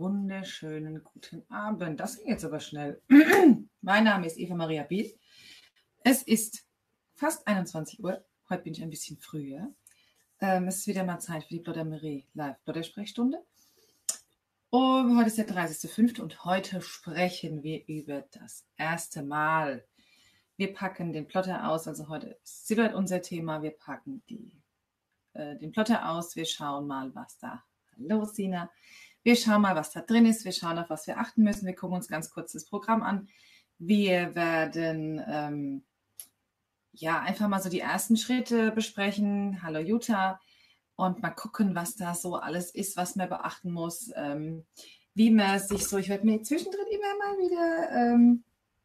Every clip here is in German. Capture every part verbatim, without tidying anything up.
wunderschönen guten Abend. Das ging jetzt aber schnell. Mein Name ist Eva Maria Biel. Es ist fast einundzwanzig Uhr. Heute bin ich ein bisschen früher. Ähm, es ist wieder mal Zeit für die Plaudermarie Live Plaudersprechstunde. Und heute ist der dreißigster fünfte und heute sprechen wir über das erste Mal. Wir packen den Plotter aus. Also heute ist Silhouette unser Thema. Wir packen die, äh, den Plotter aus. Wir schauen mal, was da. Hallo Sina. Wir schauen mal, was da drin ist. Wir schauen, auf was wir achten müssen. Wir gucken uns ganz kurz das Programm an. Wir werden ähm, ja einfach mal so die ersten Schritte besprechen. Hallo Jutta. Und mal gucken, was da so alles ist, was man beachten muss. Ähm, wie man sich so, ich werde mir zwischendrin immer mal wieder ähm,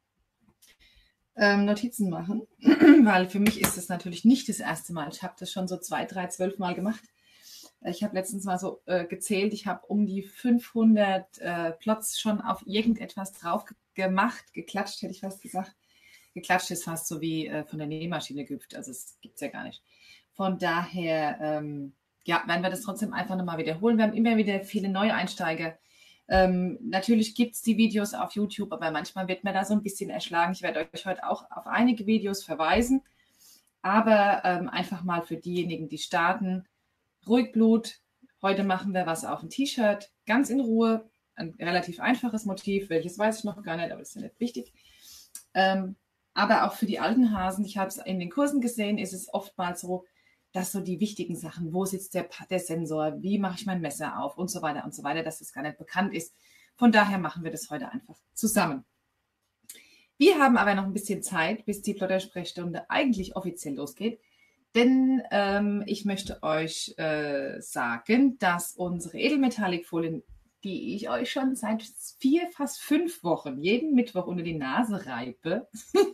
ähm, Notizen machen, weil für mich ist das natürlich nicht das erste Mal. Ich habe das schon so zwei, drei, zwölf Mal gemacht. Ich habe letztens mal so äh, gezählt, ich habe um die fünfhundert äh, Plots schon auf irgendetwas drauf ge gemacht, geklatscht, hätte ich fast gesagt. Geklatscht ist fast so wie äh, von der Nähmaschine gehüpft, also das gibt es ja gar nicht. Von daher, ähm, ja, werden wir das trotzdem einfach nochmal wiederholen. Wir haben immer wieder viele neue Einsteiger. Ähm, natürlich gibt es die Videos auf YouTube, aber manchmal wird mir da so ein bisschen erschlagen. Ich werde euch heute auch auf einige Videos verweisen, aber ähm, einfach mal für diejenigen, die starten, ruhig Blut. Heute machen wir was auf ein T-Shirt, ganz in Ruhe. Ein relativ einfaches Motiv, welches weiß ich noch gar nicht, aber das ist ja nicht wichtig. Ähm, aber auch für die alten Hasen, ich habe es in den Kursen gesehen, ist es oftmals so, dass so die wichtigen Sachen, wo sitzt der, der Sensor, wie mache ich mein Messer auf und so weiter und so weiter, dass das gar nicht bekannt ist. Von daher machen wir das heute einfach zusammen. Wir haben aber noch ein bisschen Zeit, bis die Plottersprechstunde eigentlich offiziell losgeht. Denn ähm, ich möchte euch äh, sagen, dass unsere Edelmetallikfolien, die ich euch schon seit vier, fast fünf Wochen jeden Mittwoch unter die Nase reibe,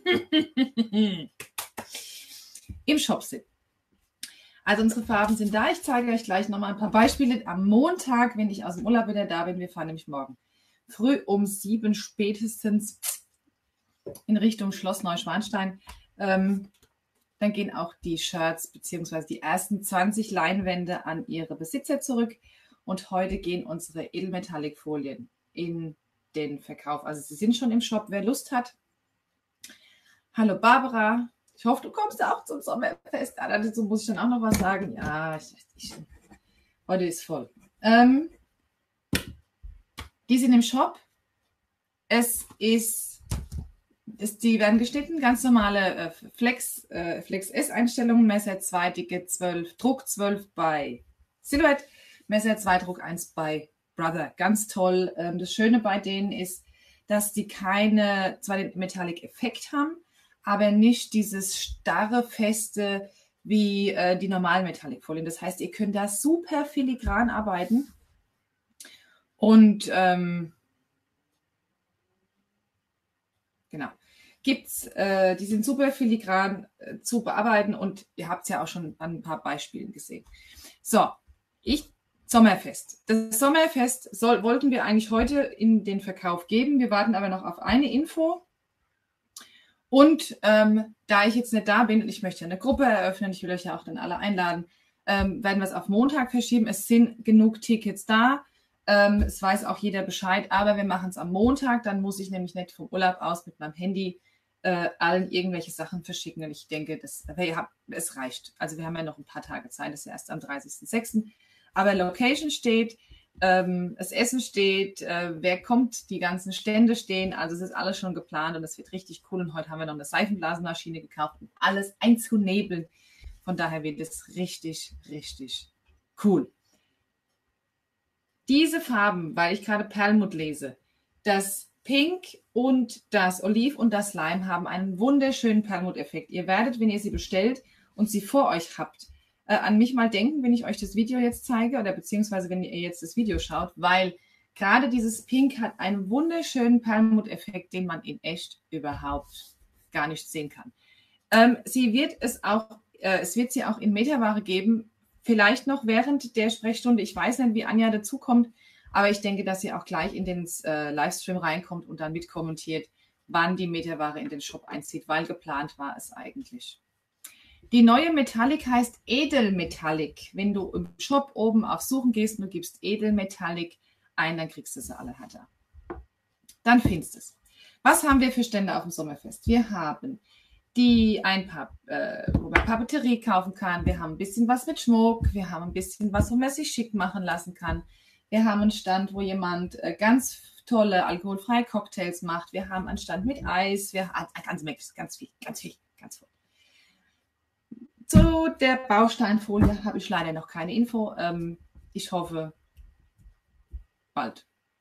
im Shop sind. Also unsere Farben sind da. Ich zeige euch gleich nochmal ein paar Beispiele. Am Montag, wenn ich aus dem Urlaub wieder da bin, wir fahren nämlich morgen früh um sieben spätestens in Richtung Schloss Neuschwanstein, ähm, dann gehen auch die Shirts bzw. die ersten zwanzig Leinwände an ihre Besitzer zurück. Und heute gehen unsere Edelmetallikfolien in den Verkauf. Also sie sind schon im Shop, wer Lust hat. Hallo Barbara, ich hoffe, du kommst auch zum Sommerfest. Ah, dazu muss ich dann auch noch was sagen. Ja, ich, ich, heute ist voll. Ähm, die sind im Shop. Es ist... Ist, die werden geschnitten, ganz normale äh, Flex, äh, Flex S-Einstellungen, Messer zwei, Dicke zwölf, Druck zwölf bei Silhouette, Messer zwei, Druck eins bei Brother. Ganz toll. Ähm, das Schöne bei denen ist, dass die keine, zwar den Metallic-Effekt haben, aber nicht dieses starre, feste wie äh, die normalen Metallic-Folien. Das heißt, ihr könnt da super filigran arbeiten und ähm, genau. Gibt's, äh, die sind super filigran äh, zu bearbeiten und ihr habt es ja auch schon an ein paar Beispielen gesehen. So, ich, Sommerfest. Das Sommerfest soll, wollten wir eigentlich heute in den Verkauf geben. Wir warten aber noch auf eine Info. Und ähm, da ich jetzt nicht da bin und ich möchte eine Gruppe eröffnen, ich will euch ja auch dann alle einladen, ähm, werden wir es auf Montag verschieben. Es sind genug Tickets da. Ähm, es weiß auch jeder Bescheid, aber wir machen es am Montag. Dann muss ich nämlich nicht vom Urlaub aus mit meinem Handy äh, allen irgendwelche Sachen verschicken. Und ich denke, das, ja, es reicht. Also wir haben ja noch ein paar Tage Zeit. Das ist ja erst am dreißigsten sechsten Aber Location steht, ähm, das Essen steht, äh, wer kommt, die ganzen Stände stehen. Also es ist alles schon geplant und es wird richtig cool. Und heute haben wir noch eine Seifenblasenmaschine gekauft, um alles einzunebeln. Von daher wird es richtig, richtig cool. Diese Farben, weil ich gerade Perlmutt lese, das Pink und das Oliv und das Lime haben einen wunderschönen Perlmutt-Effekt. Ihr werdet, wenn ihr sie bestellt und sie vor euch habt, äh, an mich mal denken, wenn ich euch das Video jetzt zeige oder beziehungsweise wenn ihr jetzt das Video schaut, weil gerade dieses Pink hat einen wunderschönen Perlmutt-Effekt, den man in echt überhaupt gar nicht sehen kann. Ähm, sie wird es auch, äh, es wird sie auch in Meterware geben, vielleicht noch während der Sprechstunde. Ich weiß nicht, wie Anja dazukommt, aber ich denke, dass sie auch gleich in den äh, Livestream reinkommt und dann mitkommentiert, wann die Meterware in den Shop einzieht, weil geplant war es eigentlich. Die neue Metallic heißt Edelmetallic. Wenn du im Shop oben auf Suchen gehst und du gibst Edelmetallic ein, dann kriegst du sie alle härter. Dann findest du es. Was haben wir für Stände auf dem Sommerfest? Wir haben die ein paar, äh, wo man Papeterie kaufen kann. Wir haben ein bisschen was mit Schmuck. Wir haben ein bisschen was, wo man sich schick machen lassen kann. Wir haben einen Stand, wo jemand äh, ganz tolle alkoholfreie Cocktails macht. Wir haben einen Stand mit Eis. Wir haben ganz, ganz viel, ganz viel, ganz viel. Zu der Bausteinfolie habe ich leider noch keine Info. Ähm, ich hoffe, bald.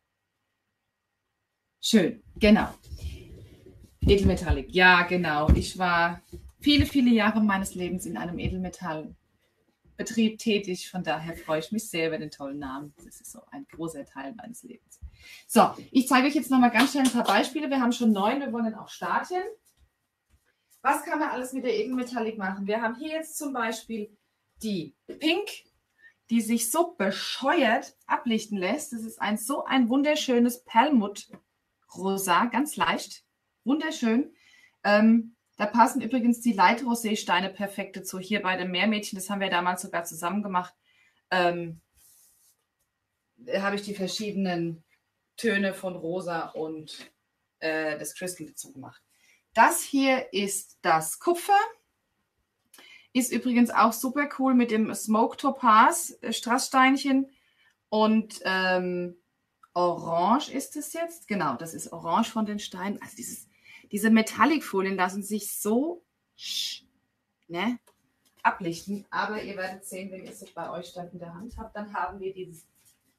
Schön, genau. Edelmetallic, ja, genau. Ich war viele, viele Jahre meines Lebens in einem Edelmetallbetrieb tätig. Von daher freue ich mich sehr über den tollen Namen. Das ist so ein großer Teil meines Lebens. So, ich zeige euch jetzt noch mal ganz schnell ein paar Beispiele. Wir haben schon neun, wir wollen auch starten. Was kann man alles mit der Edelmetallic machen? Wir haben hier jetzt zum Beispiel die Pink, die sich so bescheuert ablichten lässt. Das ist ein so ein wunderschönes Perlmutt-Rosa, ganz leicht. Wunderschön. Ähm, da passen übrigens die Light-Rosé-Steine perfekt dazu. Hier bei dem Meermädchen, das haben wir damals sogar zusammen gemacht. Ähm, da habe ich die verschiedenen Töne von Rosa und äh, das Crystal dazu gemacht. Das hier ist das Kupfer. Ist übrigens auch super cool mit dem Smoke Topaz Strasssteinchen. Und ähm, Orange ist es jetzt. Genau, das ist Orange von den Steinen. Also dieses, diese Metallic-Folien lassen sich so ne, ablichten. Aber ihr werdet sehen, wenn ihr es bei euch dann in der Hand habt, dann haben wir dieses,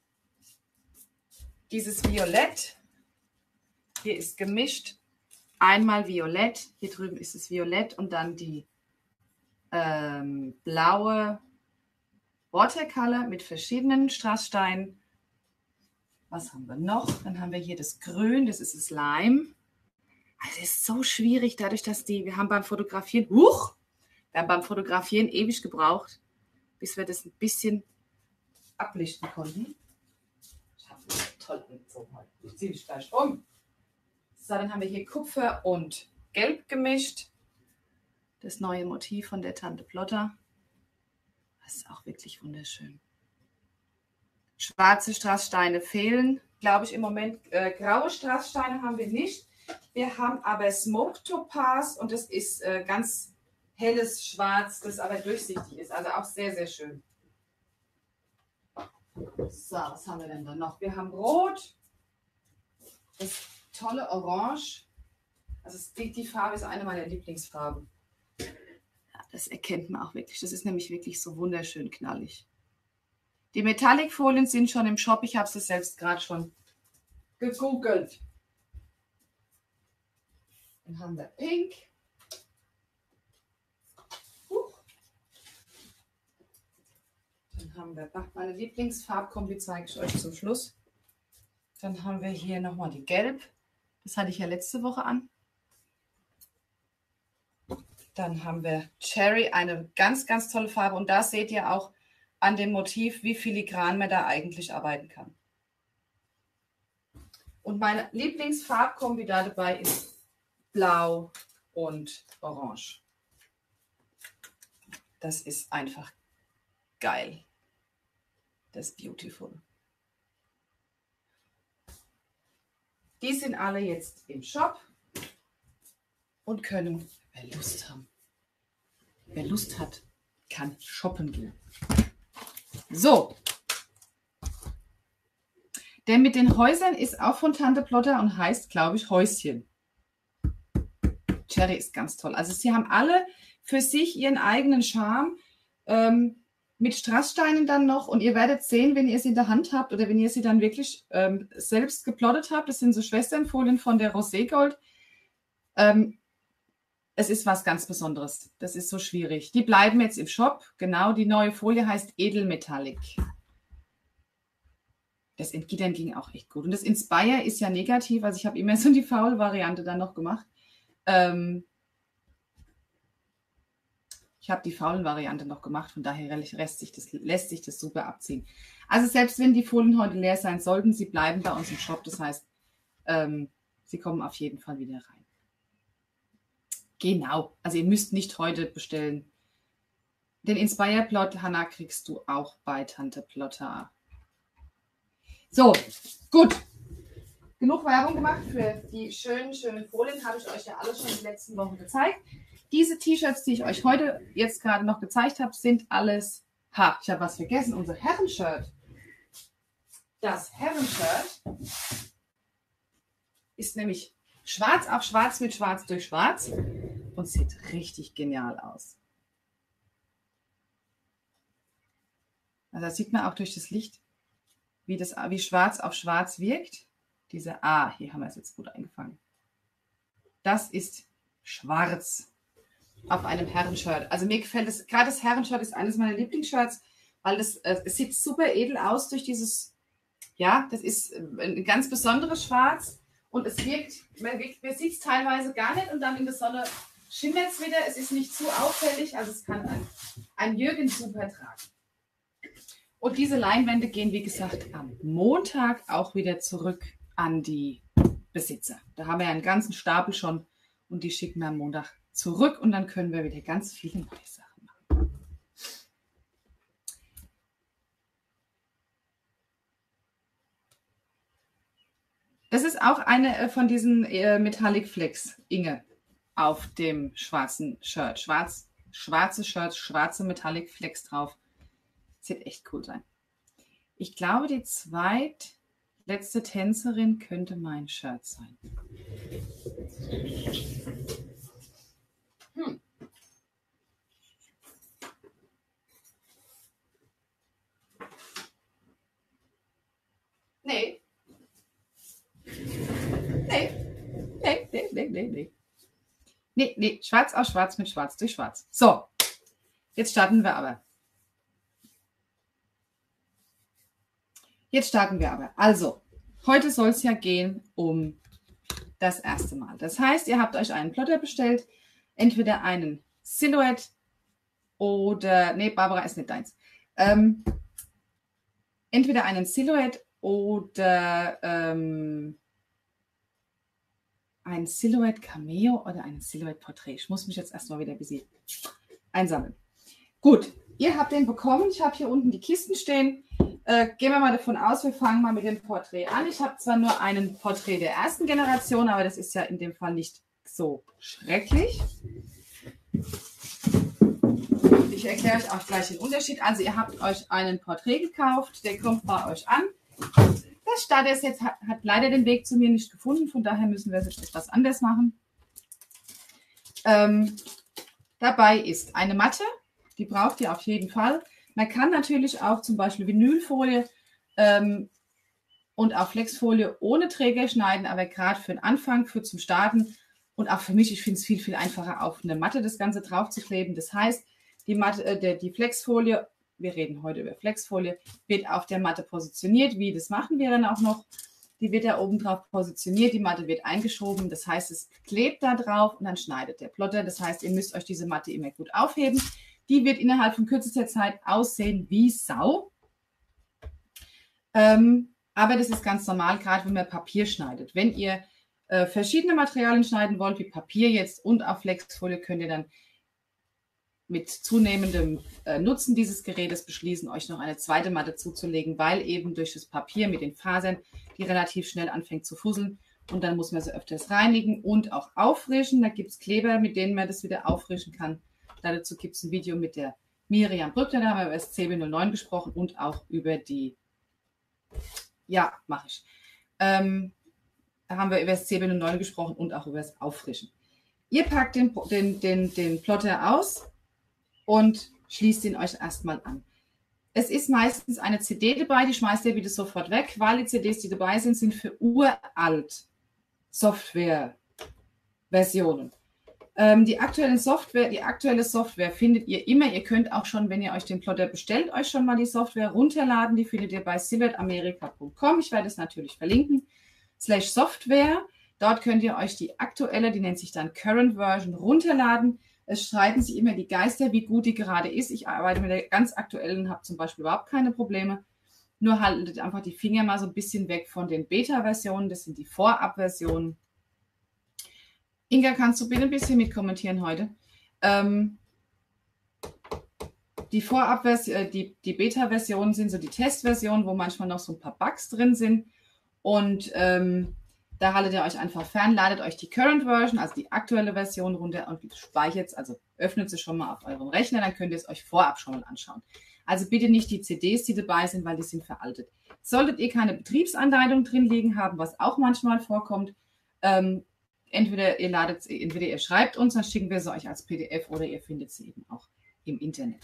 dieses Violett. Hier ist gemischt. Einmal Violett. Hier drüben ist es Violett und dann die ähm, blaue Watercolor mit verschiedenen Strasssteinen. Was haben wir noch? Dann haben wir hier das Grün, das ist das Lime. Also es ist so schwierig, dadurch, dass die, wir haben beim Fotografieren, huch, wir haben beim Fotografieren ewig gebraucht, bis wir das ein bisschen ablichten konnten. Ich habe das toll angezogen heute. Ich ziehe dich gleich um. So, dann haben wir hier Kupfer und Gelb gemischt. Das neue Motiv von der Tante Plotter. Das ist auch wirklich wunderschön. Schwarze Strasssteine fehlen, glaube ich, im Moment. Äh, graue Strasssteine haben wir nicht. Wir haben aber Smoke Topaz und das ist äh, ganz helles Schwarz, das aber durchsichtig ist. Also auch sehr, sehr schön. So, was haben wir denn da noch? Wir haben Rot, das tolle Orange. Also die, die Farbe ist eine meiner Lieblingsfarben. Ja, das erkennt man auch wirklich. Das ist nämlich wirklich so wunderschön knallig. Die Metallic-Folien sind schon im Shop. Ich habe sie selbst gerade schon gegoogelt. Dann haben wir Pink. Huch. Dann haben wir meine Lieblingsfarbkombi, zeige ich euch zum Schluss. Dann haben wir hier nochmal die Gelb. Das hatte ich ja letzte Woche an. Dann haben wir Cherry, eine ganz, ganz tolle Farbe. Und da seht ihr auch an dem Motiv, wie filigran man da eigentlich arbeiten kann. Und meine Lieblingsfarbkombi da dabei ist Blau und Orange. Das ist einfach geil. Das ist beautiful. Die sind alle jetzt im Shop und können, wer Lust haben, wer Lust hat, kann shoppen gehen. So. Der mit den Häusern ist auch von Tante Plotter und heißt, glaube ich, Häuschen. Cherry ist ganz toll. Also sie haben alle für sich ihren eigenen Charme. Ähm, mit Strasssteinen dann noch. Und ihr werdet sehen, wenn ihr sie in der Hand habt oder wenn ihr sie dann wirklich ähm, selbst geplottet habt. Das sind so Schwesternfolien von der Rosé Gold. Ähm, es ist was ganz Besonderes. Das ist so schwierig. Die bleiben jetzt im Shop. Genau, die neue Folie heißt Edelmetallic. Das Entgittern ging auch echt gut. Und das Inspire ist ja negativ. Also ich habe immer so die Faul-Variante dann noch gemacht. Ähm, ich habe die faulen Variante noch gemacht. Von daher lässt sich, das, lässt sich das super abziehen. Also selbst wenn die Folien heute leer sein sollten, sie bleiben bei uns im Shop. Das heißt, ähm, sie kommen auf jeden Fall wieder rein. Genau. Also ihr müsst nicht heute bestellen. Den Inspire Plot, Hanna, kriegst du auch bei Tante Plotter. So, gut. Genug Werbung gemacht für die schönen, schönen Folien. Habe ich euch ja alles schon in den letzten Wochen gezeigt. Diese T-Shirts, die ich euch heute jetzt gerade noch gezeigt habe, sind alles... Ha, ich habe was vergessen. Unser Herrenshirt. Das Herrenshirt ist nämlich schwarz auf schwarz mit schwarz durch schwarz und sieht richtig genial aus. Also das sieht man auch durch das Licht, wie, das, wie schwarz auf schwarz wirkt. Diese A, hier haben wir es jetzt gut eingefangen. Das ist schwarz auf einem Herrenshirt. Also mir gefällt es, gerade das Herrenshirt ist eines meiner Lieblingsshirts, weil das, äh, es sieht super edel aus durch dieses, ja, das ist ein ganz besonderes Schwarz und es wirkt, man, man sieht es teilweise gar nicht und dann in der Sonne schimmert es wieder. Es ist nicht zu auffällig, also es kann ein, ein Jürgen super tragen. Und diese Leinwände gehen, wie gesagt, am Montag auch wieder zurück an die Besitzer. Da haben wir ja einen ganzen Stapel schon und die schicken wir am Montag zurück und dann können wir wieder ganz viele neue Sachen machen. Das ist auch eine von diesen äh, Metallic Flex, Inge, auf dem schwarzen Shirt. Schwarz, schwarze Shirt, schwarze Metallic Flex drauf. Das wird echt cool sein. Ich glaube, die zweitletzte Tänzerin könnte mein Shirt sein. Hm. Nee. Nee. Nee, nee, nee, nee, nee. Nee, nee, schwarz auf schwarz mit schwarz durch schwarz. So, jetzt starten wir aber. Jetzt starten wir aber. Also, heute soll es ja gehen um das erste Mal. Das heißt, ihr habt euch einen Plotter bestellt, entweder einen Silhouette oder, nee, Barbara ist nicht deins. Ähm, entweder einen Silhouette oder ähm, ein Silhouette Cameo oder ein Silhouette Portrait. Ich muss mich jetzt erstmal wieder ein bisschen einsammeln. Gut, ihr habt den bekommen. Ich habe hier unten die Kisten stehen. Äh, gehen wir mal davon aus, wir fangen mal mit dem Porträt an. Ich habe zwar nur einen Porträt der ersten Generation, aber das ist ja in dem Fall nicht so schrecklich. Ich erkläre euch auch gleich den Unterschied. Also ihr habt euch einen Porträt gekauft, der kommt bei euch an. Das Starter jetzt hat, hat leider den Weg zu mir nicht gefunden, von daher müssen wir es jetzt etwas anders machen. Ähm, dabei ist eine Matte, die braucht ihr auf jeden Fall. Man kann natürlich auch zum Beispiel Vinylfolie ähm, und auch Flexfolie ohne Träger schneiden, aber gerade für den Anfang, für zum Starten und auch für mich, ich finde es viel, viel einfacher, auf eine Matte das Ganze drauf zu kleben. Das heißt, die, Matte, äh, die Flexfolie, wir reden heute über Flexfolie, wird auf der Matte positioniert. Wie, das machen wir dann auch noch. Die wird da oben drauf positioniert, die Matte wird eingeschoben, das heißt, es klebt da drauf und dann schneidet der Plotter. Das heißt, ihr müsst euch diese Matte immer gut aufheben. Die wird innerhalb von kürzester Zeit aussehen wie Sau. Ähm, aber das ist ganz normal, gerade wenn man Papier schneidet. Wenn ihr äh, verschiedene Materialien schneiden wollt, wie Papier jetzt und auf Flexfolie, könnt ihr dann mit zunehmendem äh, Nutzen dieses Gerätes beschließen, euch noch eine zweite Matte zuzulegen, weil eben durch das Papier mit den Fasern, die relativ schnell anfängt zu fusseln. Und dann muss man sie öfters reinigen und auch auffrischen. Da gibt es Kleber, mit denen man das wieder auffrischen kann. Dazu gibt es ein Video mit der Miriam Brückner, da haben wir über das C B null neun gesprochen und auch über die, ja, mache ich. Ähm, da haben wir über das C B null neun gesprochen und auch über das Auffrischen. Ihr packt den, den, den, den Plotter aus und schließt ihn euch erstmal an. Es ist meistens eine C D dabei, die schmeißt ihr wieder sofort weg, weil die C Ds, die dabei sind, sind für uralt Software-Versionen. Ähm, die, aktuelle Software, die aktuelle Software findet ihr immer. Ihr könnt auch schon, wenn ihr euch den Plotter bestellt, euch schon mal die Software runterladen. Die findet ihr bei silhouette america punkt com. Ich werde es natürlich verlinken. Slash Software. Dort könnt ihr euch die aktuelle, die nennt sich dann Current Version, runterladen. Es streiten sich immer die Geister, wie gut die gerade ist. Ich arbeite mit der ganz aktuellen und habe zum Beispiel überhaupt keine Probleme. Nur haltet einfach die Finger mal so ein bisschen weg von den Beta-Versionen. Das sind die Vorab-Versionen. Inga, kannst du bitte ein bisschen mit kommentieren heute? Ähm, die Die Vorabversion, die, die Beta-Versionen sind so die Testversionen, wo manchmal noch so ein paar Bugs drin sind. Und ähm, da haltet ihr euch einfach fern, ladet euch die Current Version, also die aktuelle Version runter und speichert es, also öffnet sie schon mal auf eurem Rechner, dann könnt ihr es euch vorab schon mal anschauen. Also bitte nicht die C Ds, die dabei sind, weil die sind veraltet. Solltet ihr keine Betriebsanleitung drin liegen haben, was auch manchmal vorkommt, ähm, entweder ihr ladet, entweder ihr schreibt uns, dann schicken wir sie euch als P D F oder ihr findet sie eben auch im Internet.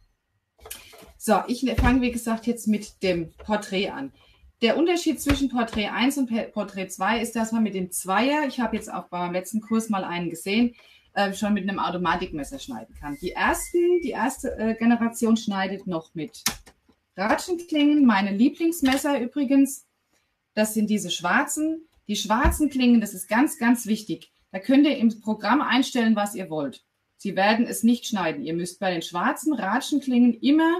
So, ich fange wie gesagt jetzt mit dem Porträt an. Der Unterschied zwischen Porträt eins und Porträt zwei ist, dass man mit dem Zweier, ich habe jetzt auch beim letzten Kurs mal einen gesehen, äh, schon mit einem Automatikmesser schneiden kann. Die, ersten, die erste äh, Generation schneidet noch mit Ratschenklingen. Meine Lieblingsmesser übrigens, das sind diese schwarzen. Die schwarzen Klingen, das ist ganz, ganz wichtig. Da könnt ihr im Programm einstellen, was ihr wollt. Sie werden es nicht schneiden. Ihr müsst bei den schwarzen Ratschenklingen immer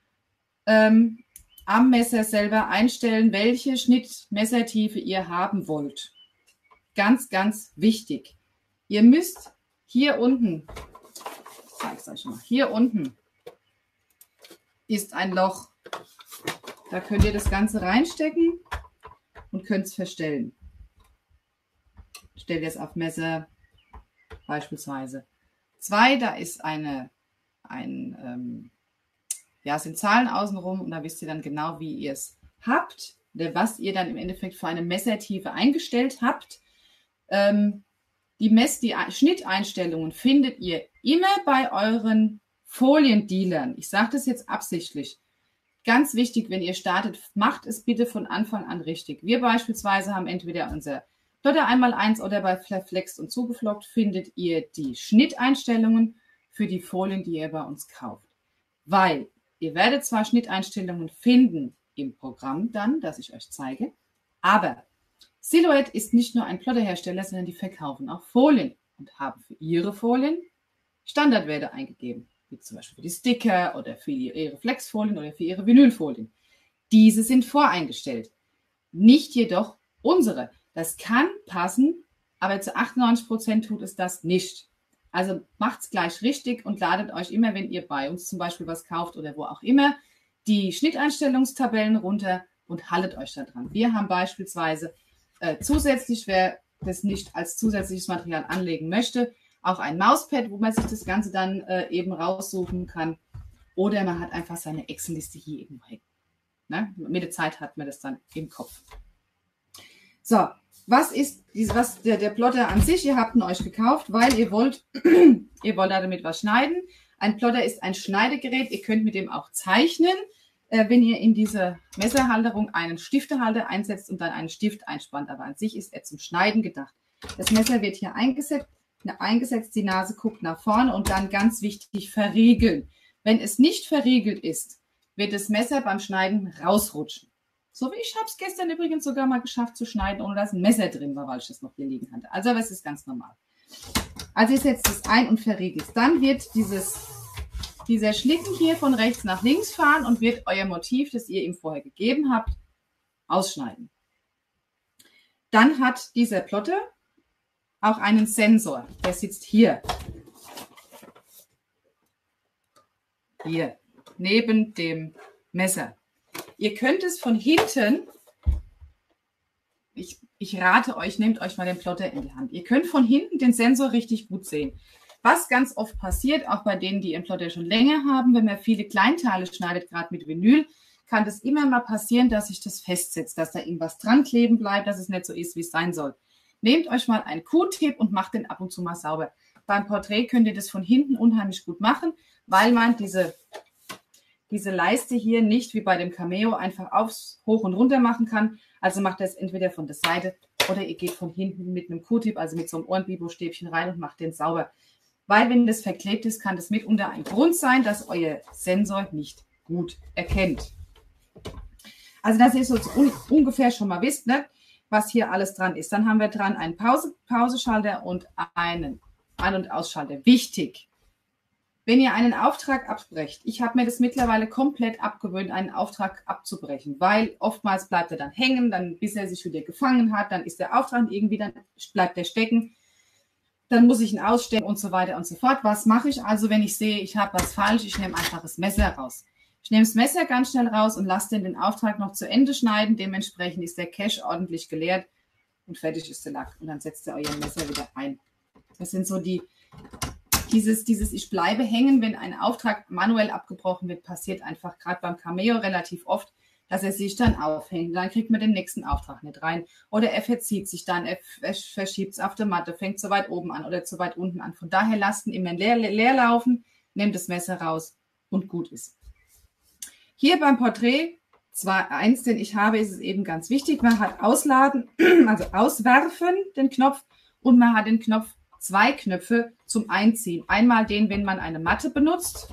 ähm, am Messer selber einstellen, welche Schnittmessertiefe ihr haben wollt. Ganz, ganz wichtig. Ihr müsst hier unten, ich zeige es euch mal, hier unten ist ein Loch. Da könnt ihr das Ganze reinstecken und könnt es verstellen. Stellt ihr es auf Messer beispielsweise. Zwei, da ist eine, ein, ähm, ja, sind Zahlen außenrum und da wisst ihr dann genau, wie ihr es habt, oder was ihr dann im Endeffekt für eine Messertiefe eingestellt habt. Ähm, die Mess-, die Schnitteinstellungen findet ihr immer bei euren Foliendealern. Ich sage das jetzt absichtlich. Ganz wichtig, wenn ihr startet, macht es bitte von Anfang an richtig. Wir beispielsweise haben entweder unser Plotter einmal eins oder bei Verflext und zugeflockt findet ihr die Schnitteinstellungen für die Folien, die ihr bei uns kauft. Weil ihr werdet zwar Schnitteinstellungen finden im Programm dann, das ich euch zeige, aber Silhouette ist nicht nur ein Plotterhersteller, sondern die verkaufen auch Folien und haben für ihre Folien Standardwerte eingegeben, wie zum Beispiel für die Sticker oder für ihre Flexfolien oder für ihre Vinylfolien. Diese sind voreingestellt, nicht jedoch unsere. Das kann passen, aber zu achtundneunzig Prozent tut es das nicht. Also macht es gleich richtig und ladet euch immer, wenn ihr bei uns zum Beispiel was kauft oder wo auch immer, die Schnitteinstellungstabellen runter und haltet euch da dran. Wir haben beispielsweise äh, zusätzlich, wer das nicht als zusätzliches Material anlegen möchte, auch ein Mauspad, wo man sich das Ganze dann äh, eben raussuchen kann. Oder man hat einfach seine Excel-Liste hier irgendwo hängen. Ne? Mit der Zeit hat man das dann im Kopf. So, was ist was der, der Plotter an sich? Ihr habt ihn euch gekauft, weil ihr wollt, ihr wollt damit was schneiden. Ein Plotter ist ein Schneidegerät. Ihr könnt mit dem auch zeichnen, äh, wenn ihr in diese Messerhalterung einen Stiftehalter einsetzt und dann einen Stift einspannt. Aber an sich ist er zum Schneiden gedacht. Das Messer wird hier eingesetzt, eingesetzt, die Nase guckt nach vorne und dann ganz wichtig verriegeln. Wenn es nicht verriegelt ist, wird das Messer beim Schneiden rausrutschen. So wie ich habe es gestern übrigens sogar mal geschafft zu schneiden, ohne dass ein Messer drin war, weil ich das noch hier liegen hatte. Also das ist ganz normal. Also ihr setzt es ein und verriegelt es. Dann wird dieses, dieser Schlitten hier von rechts nach links fahren und wird euer Motiv, das ihr ihm vorher gegeben habt, ausschneiden. Dann hat dieser Plotter auch einen Sensor. Der sitzt hier. Hier, neben dem Messer. Ihr könnt es von hinten, ich, ich rate euch, nehmt euch mal den Plotter in die Hand. Ihr könnt von hinten den Sensor richtig gut sehen. Was ganz oft passiert, auch bei denen, die ihren Plotter schon länger haben, wenn man viele Kleinteile schneidet, gerade mit Vinyl, kann das immer mal passieren, dass sich das festsetzt, dass da irgendwas dran kleben bleibt, dass es nicht so ist, wie es sein soll. Nehmt euch mal einen Q-Tip und macht den ab und zu mal sauber. Beim Porträt könnt ihr das von hinten unheimlich gut machen, weil man diese... diese Leiste hier nicht wie bei dem Cameo einfach aufs hoch und runter machen kann. Also macht ihr es entweder von der Seite oder ihr geht von hinten mit einem Q-Tip, also mit so einem Ohrenbibo-Stäbchen rein und macht den sauber. Weil wenn das verklebt ist, kann das mitunter ein Grund sein, dass euer Sensor nicht gut erkennt. Also dass ihr so un ungefähr schon mal wisst, ne, was hier alles dran ist. Dann haben wir dran einen Pause Pauseschalter und einen An- und Ausschalter. Wichtig. Wenn ihr einen Auftrag abbrecht, ich habe mir das mittlerweile komplett abgewöhnt, einen Auftrag abzubrechen, weil oftmals bleibt er dann hängen, dann bis er sich wieder gefangen hat, dann ist der Auftrag irgendwie, dann bleibt er stecken. dann muss ich ihn ausstellen und so weiter und so fort. Was mache ich also, wenn ich sehe, ich habe was falsch? Ich nehme einfach das Messer raus. Ich nehme das Messer ganz schnell raus und lasse den, den Auftrag noch zu Ende schneiden. Dementsprechend ist der Cache ordentlich geleert und fertig ist der Lack. Und dann setzt ihr euer Messer wieder ein. Das sind so die, dieses, dieses ich bleibe hängen, wenn ein Auftrag manuell abgebrochen wird, passiert einfach gerade beim Cameo relativ oft, dass er sich dann aufhängt. Dann kriegt man den nächsten Auftrag nicht rein. Oder er verzieht sich dann, er, er verschiebt es auf der Matte, fängt zu weit oben an oder zu weit unten an. Von daher lasst ihn immer leer, leer laufen, nehmt das Messer raus und gut ist. Hier beim Porträt zwei, eins, den ich habe, ist es eben ganz wichtig. Man hat ausladen, also auswerfen, den Knopf, und man hat den Knopf, zwei Knöpfe zum Einziehen. Einmal den, wenn man eine Matte benutzt.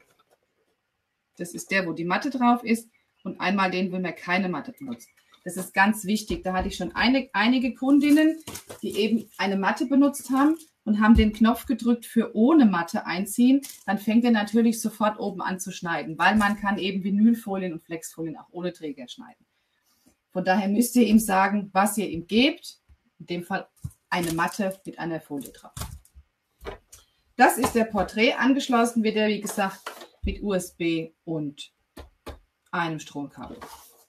Das ist der, wo die Matte drauf ist. Und einmal den, wenn man keine Matte benutzt. Das ist ganz wichtig. Da hatte ich schon eine, einige Kundinnen, die eben eine Matte benutzt haben und haben den Knopf gedrückt für ohne Matte einziehen. Dann fängt er natürlich sofort oben an zu schneiden, weil man kann eben Vinylfolien und Flexfolien auch ohne Träger schneiden. Von daher müsst ihr ihm sagen, was ihr ihm gebt. In dem Fall eine Matte mit einer Folie drauf. Das ist der Porträt. Angeschlossen wird er, wie gesagt, mit U S B und einem Stromkabel.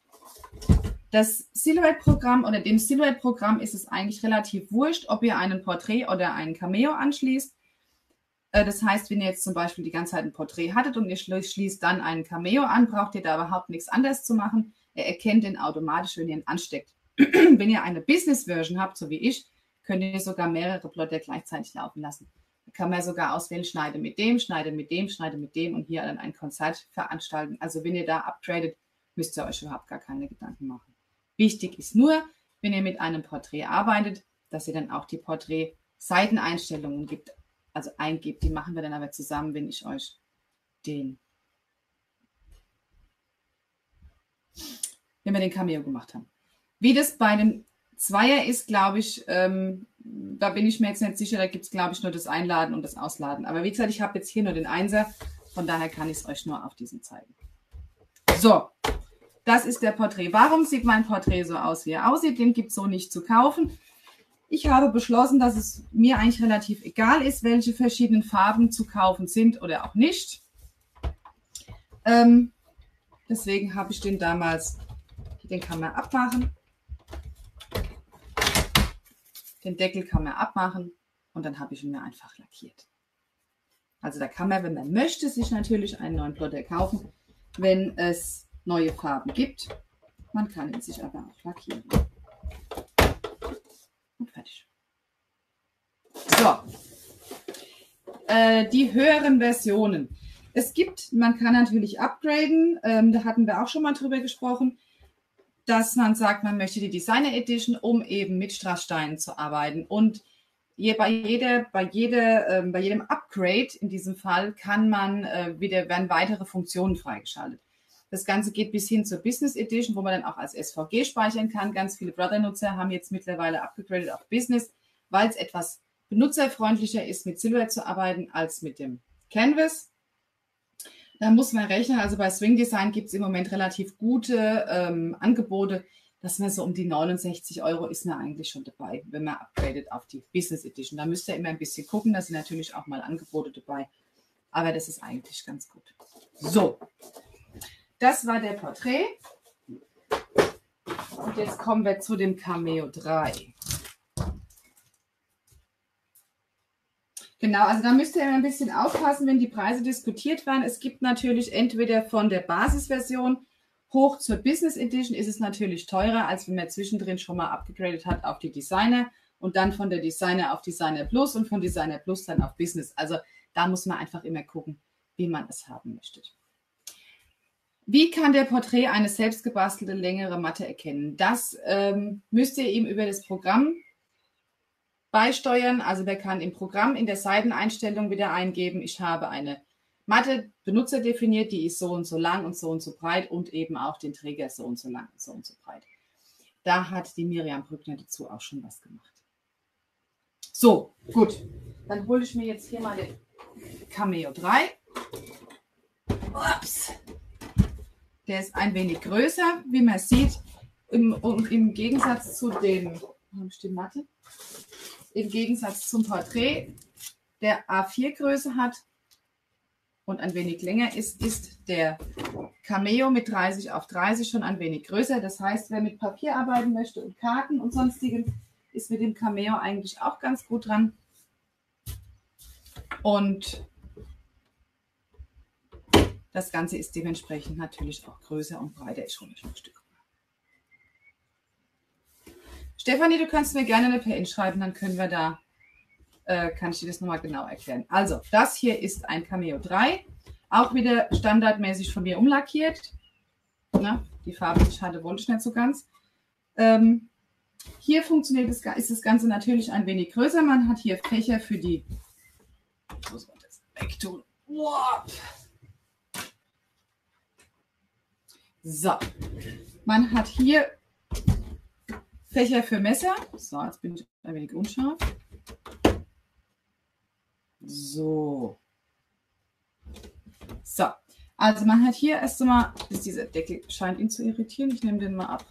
Das Silhouette-Programm oder dem Silhouette-Programm ist es eigentlich relativ wurscht, ob ihr einen Porträt oder einen Cameo anschließt. Das heißt, wenn ihr jetzt zum Beispiel die ganze Zeit ein Porträt hattet und ihr schließt dann einen Cameo an, braucht ihr da überhaupt nichts anderes zu machen. Er erkennt den automatisch, wenn ihr ihn ansteckt. Wenn ihr eine Business-Version habt, so wie ich, könnt ihr sogar mehrere Plotter gleichzeitig laufen lassen. Da kann man sogar auswählen, schneide mit dem, schneide mit dem, schneide mit dem und hier dann ein Konzert veranstalten. Also wenn ihr da upgradet, müsst ihr euch überhaupt gar keine Gedanken machen. Wichtig ist nur, wenn ihr mit einem Porträt arbeitet, dass ihr dann auch die Porträt-Seiteneinstellungen gibt, also eingibt. Die machen wir dann aber zusammen, wenn ich euch den, wenn wir den Cameo gemacht haben. Wie das bei dem Zweier ist, glaube ich, ähm, da bin ich mir jetzt nicht sicher, da gibt es, glaube ich, nur das Einladen und das Ausladen. Aber wie gesagt, ich habe jetzt hier nur den Einser, von daher kann ich es euch nur auf diesen zeigen. So, das ist der Porträt. Warum sieht mein Porträt so aus, wie er aussieht? Den gibt es so nicht zu kaufen. Ich habe beschlossen, dass es mir eigentlich relativ egal ist, welche verschiedenen Farben zu kaufen sind oder auch nicht. Ähm, deswegen habe ich den damals, den kann man abmachen. Den Deckel kann man abmachen und dann habe ich ihn mir einfach lackiert. Also da kann man, wenn man möchte, sich natürlich einen neuen Plotter kaufen, wenn es neue Farben gibt. Man kann ihn sich aber auch lackieren. Und fertig. So, äh, die höheren Versionen. Es gibt, man kann natürlich upgraden, ähm, da hatten wir auch schon mal drüber gesprochen, dass man sagt, man möchte die Designer Edition, um eben mit Strasssteinen zu arbeiten. Und je, bei, jeder, bei, jeder, äh, bei jedem Upgrade in diesem Fall kann man äh, wieder, werden weitere Funktionen freigeschaltet. Das Ganze geht bis hin zur Business Edition, wo man dann auch als S V G speichern kann. Ganz viele Brother-Nutzer haben jetzt mittlerweile abgegradet auf Business, weil es etwas benutzerfreundlicher ist, mit Silhouette zu arbeiten, als mit dem Canvas. Da muss man rechnen, also bei Swing Design gibt es im Moment relativ gute ähm, Angebote, dass man so um die neunundsechzig Euro ist man eigentlich schon dabei, wenn man upgradet auf die Business Edition. Da müsst ihr immer ein bisschen gucken, da sind natürlich auch mal Angebote dabei, aber das ist eigentlich ganz gut. So, das war der Porträt und jetzt kommen wir zu dem Cameo drei. Genau, also da müsst ihr immer ein bisschen aufpassen, wenn die Preise diskutiert werden. Es gibt natürlich entweder von der Basisversion hoch zur Business Edition ist es natürlich teurer, als wenn man zwischendrin schon mal abgegradet hat auf die Designer und dann von der Designer auf Designer Plus und von Designer Plus dann auf Business. Also da muss man einfach immer gucken, wie man es haben möchte. Wie kann der Porträt eine selbstgebastelte längere Matte erkennen? Das ähm, müsst ihr ihm über das Programm beisteuern. Also wer kann im Programm in der Seiteneinstellung wieder eingeben, ich habe eine Matte Benutzer definiert, die ist so und so lang und so und so breit und eben auch den Träger so und so lang und so und so breit. Da hat die Miriam Brückner dazu auch schon was gemacht. So, gut. Dann hole ich mir jetzt hier mal den Cameo drei. Ups. Der ist ein wenig größer, wie man sieht. Im, im Gegensatz zu dem, habe ich die Matte? im Gegensatz zum Porträt, der A vier Größe hat und ein wenig länger ist, ist der Cameo mit dreißig auf dreißig schon ein wenig größer. Das heißt, wer mit Papier arbeiten möchte und Karten und sonstigen, ist mit dem Cameo eigentlich auch ganz gut dran. Und das Ganze ist dementsprechend natürlich auch größer und breiter. Ich hole mich noch ein Stück. Stefanie, du kannst mir gerne eine P N schreiben, dann können wir da, äh, kann ich dir das nochmal genau erklären. Also, das hier ist ein Cameo drei, auch wieder standardmäßig von mir umlackiert. Na, die Farbe, die ich hatte, wollte ich nicht so ganz. Ähm, hier funktioniert das, ist das Ganze natürlich ein wenig größer. Man hat hier Fächer für die, ich muss man das wegtun. Wow. So, man hat hier Fächer für Messer. So, jetzt bin ich ein wenig unscharf. So. So, also man hat hier erst einmal, dieser Deckel scheint ihn zu irritieren. Ich nehme den mal ab.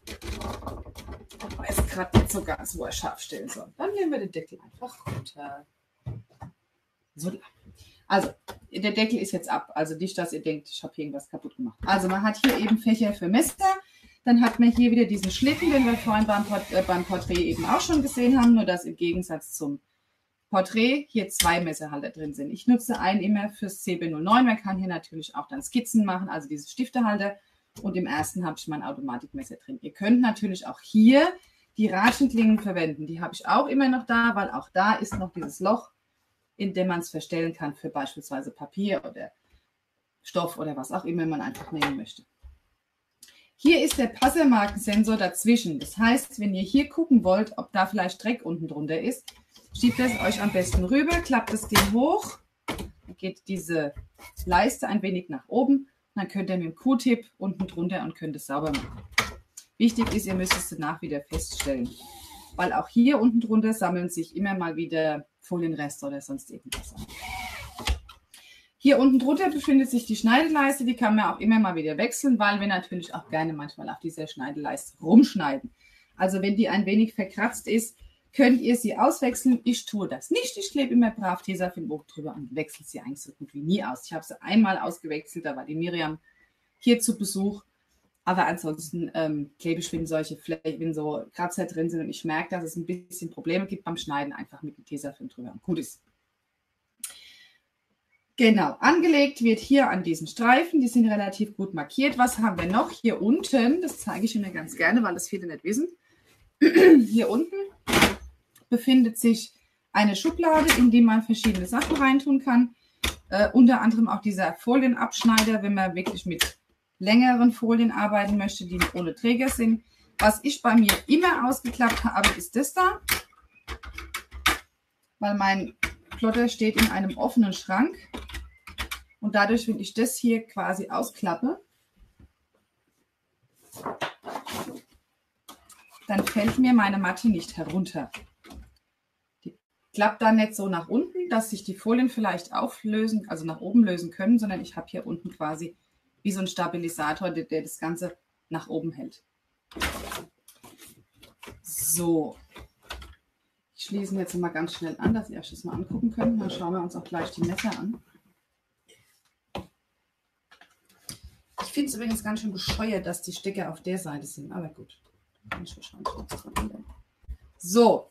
Ich weiß gerade nicht so ganz, wo er scharf stellen soll. Dann nehmen wir den Deckel einfach runter. So. Also, der Deckel ist jetzt ab. Also nicht, dass ihr denkt, ich habe hier irgendwas kaputt gemacht. Also man hat hier eben Fächer für Messer. Dann hat man hier wieder diesen Schlitten, den wir vorhin beim, Port äh, beim Porträt eben auch schon gesehen haben. Nur dass im Gegensatz zum Porträt hier zwei Messerhalter drin sind. Ich nutze einen immer fürs C B null neun. Man kann hier natürlich auch dann Skizzen machen, also diese Stiftehalter. Und im ersten habe ich mein Automatikmesser drin. Ihr könnt natürlich auch hier die Ratschenklingen verwenden. Die habe ich auch immer noch da, weil auch da ist noch dieses Loch, in dem man es verstellen kann für beispielsweise Papier oder Stoff oder was auch immer man einfach nehmen möchte. Hier ist der Passermarkensensor dazwischen. Das heißt, wenn ihr hier gucken wollt, ob da vielleicht Dreck unten drunter ist, schiebt es euch am besten rüber, klappt das Ding hoch, dann geht diese Leiste ein wenig nach oben und dann könnt ihr mit dem Q-Tip unten drunter und könnt es sauber machen. Wichtig ist, ihr müsst es danach wieder feststellen, weil auch hier unten drunter sammeln sich immer mal wieder Folienreste oder sonst irgendwas an. Hier unten drunter befindet sich die Schneideleiste, die kann man auch immer mal wieder wechseln, weil wir natürlich auch gerne manchmal auf dieser Schneideleiste rumschneiden. Also wenn die ein wenig verkratzt ist, könnt ihr sie auswechseln. Ich tue das nicht. Ich klebe immer brav Tesafilm oben drüber und wechsle sie eigentlich so gut wie nie aus. Ich habe sie einmal ausgewechselt, da war die Miriam hier zu Besuch. Aber ansonsten ähm, klebe ich, wenn solche Flächen, wenn so Kratzer drin sind und ich merke, dass es ein bisschen Probleme gibt beim Schneiden, einfach mit dem Tesafilm drüber und gut ist. Genau, angelegt wird hier an diesen Streifen, die sind relativ gut markiert. Was haben wir noch hier unten? Das zeige ich Ihnen ganz gerne, weil das viele nicht wissen. Hier unten befindet sich eine Schublade, in die man verschiedene Sachen reintun kann. Äh, unter anderem auch dieser Folienabschneider, wenn man wirklich mit längeren Folien arbeiten möchte, die ohne Träger sind. Was ich bei mir immer ausgeklappt habe, ist das da. Weil mein Plotter steht in einem offenen Schrank. Und dadurch, wenn ich das hier quasi ausklappe, dann fällt mir meine Matte nicht herunter. Die klappt dann nicht so nach unten, dass sich die Folien vielleicht auflösen, also nach oben lösen können, sondern ich habe hier unten quasi wie so ein Stabilisator, der, der das Ganze nach oben hält. So. Ich schließe ihn jetzt mal ganz schnell an, dass ihr euch das mal angucken könnt. Dann schauen wir uns auch gleich die Messer an. Ich finde es übrigens ganz schön bescheuert, dass die Stecker auf der Seite sind. Aber gut. Kann ich wahrscheinlich nichts dran ändern. So.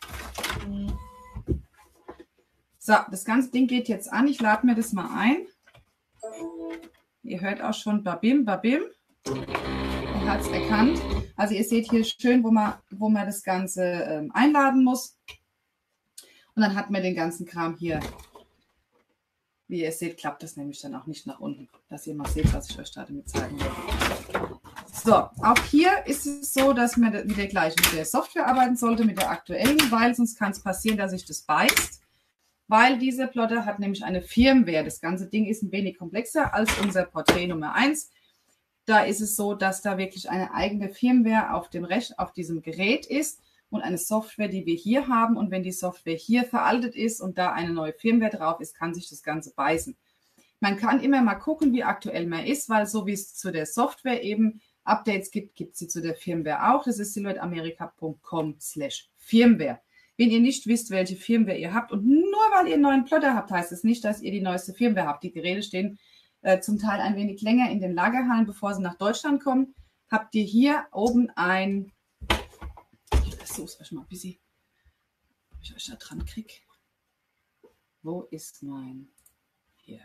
So, das ganze Ding geht jetzt an. Ich lade mir das mal ein. Ihr hört auch schon Babim, Babim. Er hat es erkannt. Also ihr seht hier schön, wo man, wo man das Ganze ähm, einladen muss. Und dann hat man den ganzen Kram hier. Wie ihr seht, klappt das nämlich dann auch nicht nach unten. Dass ihr mal seht, was ich euch da damit zeigen will. So, auch hier ist es so, dass man mit der gleichen mit der Software arbeiten sollte, mit der aktuellen, weil sonst kann es passieren, dass sich das beißt. Weil dieser Plotter hat nämlich eine Firmware. Das ganze Ding ist ein wenig komplexer als unser Porträt Nummer eins. Da ist es so, dass da wirklich eine eigene Firmware auf dem Rech- auf diesem Gerät ist und eine Software, die wir hier haben. Und wenn die Software hier veraltet ist und da eine neue Firmware drauf ist, kann sich das Ganze beißen. Man kann immer mal gucken, wie aktuell man ist, weil so wie es zu der Software eben Updates gibt, gibt es sie zu der Firmware auch. Das ist silhouetteamerika punkt com slash Firmware. Wenn ihr nicht wisst, welche Firmware ihr habt und nur weil ihr einen neuen Plotter habt, heißt es nicht, dass ihr die neueste Firmware habt. Die Geräte stehen äh, zum Teil ein wenig länger in den Lagerhallen, bevor sie nach Deutschland kommen. Habt ihr hier oben ein, ich versuche es euch mal ein bisschen, ob ich euch da dran kriege. Wo ist mein, hier.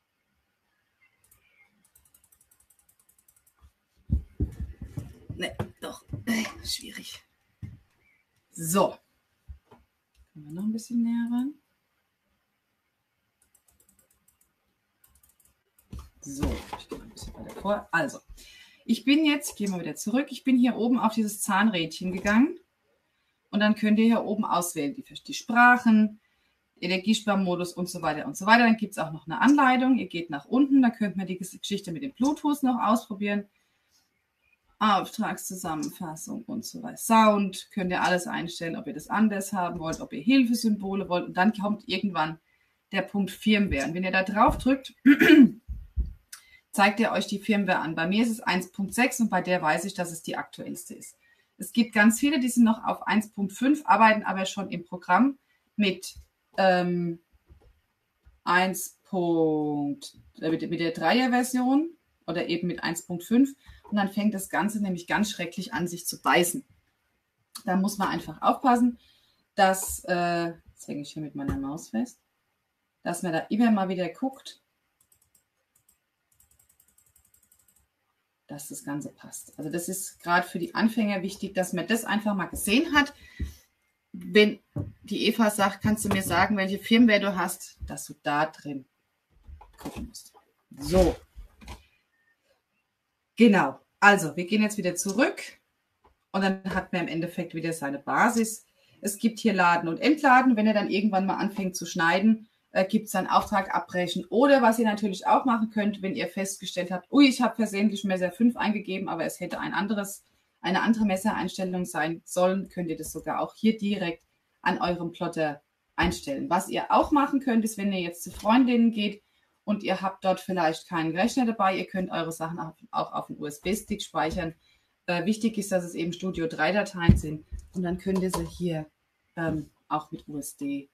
Ne, doch, äh, schwierig. So. Können wir noch ein bisschen näher ran? So, ich gehe mal ein bisschen weiter vor. Also, ich bin jetzt, ich gehe mal wieder zurück, ich bin hier oben auf dieses Zahnrädchen gegangen und dann könnt ihr hier oben auswählen, die, die Sprachen, Energiesparmodus und so weiter und so weiter. Dann gibt es auch noch eine Anleitung. Ihr geht nach unten, da könnt ihr die Geschichte mit dem Bluetooth noch ausprobieren. Auftragszusammenfassung und so weiter. Sound, könnt ihr alles einstellen, ob ihr das anders haben wollt, ob ihr Hilfesymbole wollt. Und dann kommt irgendwann der Punkt Firmware. Und wenn ihr da drauf drückt, zeigt er euch die Firmware an. Bei mir ist es eins Punkt sechs und bei der weiß ich, dass es die aktuellste ist. Es gibt ganz viele, die sind noch auf eins Punkt fünf, arbeiten aber schon im Programm mit, ähm, eins. mit, mit der Dreier-Version oder eben mit eins Punkt fünf. Und dann fängt das Ganze nämlich ganz schrecklich an, sich zu beißen. Da muss man einfach aufpassen, dass, äh, jetzt hänge ich hier mit meiner Maus fest, dass man da immer mal wieder guckt, dass das Ganze passt. Also das ist gerade für die Anfänger wichtig, dass man das einfach mal gesehen hat. Wenn die Eva sagt, kannst du mir sagen, welche Firmware du hast, dass du da drin gucken musst. So. Genau, also wir gehen jetzt wieder zurück und dann hat man im Endeffekt wieder seine Basis. Es gibt hier Laden und Entladen. Wenn er dann irgendwann mal anfängt zu schneiden, äh, gibt es dann Auftrag abbrechen. Oder was ihr natürlich auch machen könnt, wenn ihr festgestellt habt, ui, ich habe versehentlich Messer fünf eingegeben, aber es hätte ein anderes, eine andere Messereinstellung sein sollen, könnt ihr das sogar auch hier direkt an eurem Plotter einstellen. Was ihr auch machen könnt, ist, wenn ihr jetzt zu Freundinnen geht, und ihr habt dort vielleicht keinen Rechner dabei, ihr könnt eure Sachen auch, auch auf einen U S B-Stick speichern. Äh, wichtig ist, dass es eben Studio drei Dateien sind und dann könnt ihr sie hier ähm, auch mit U S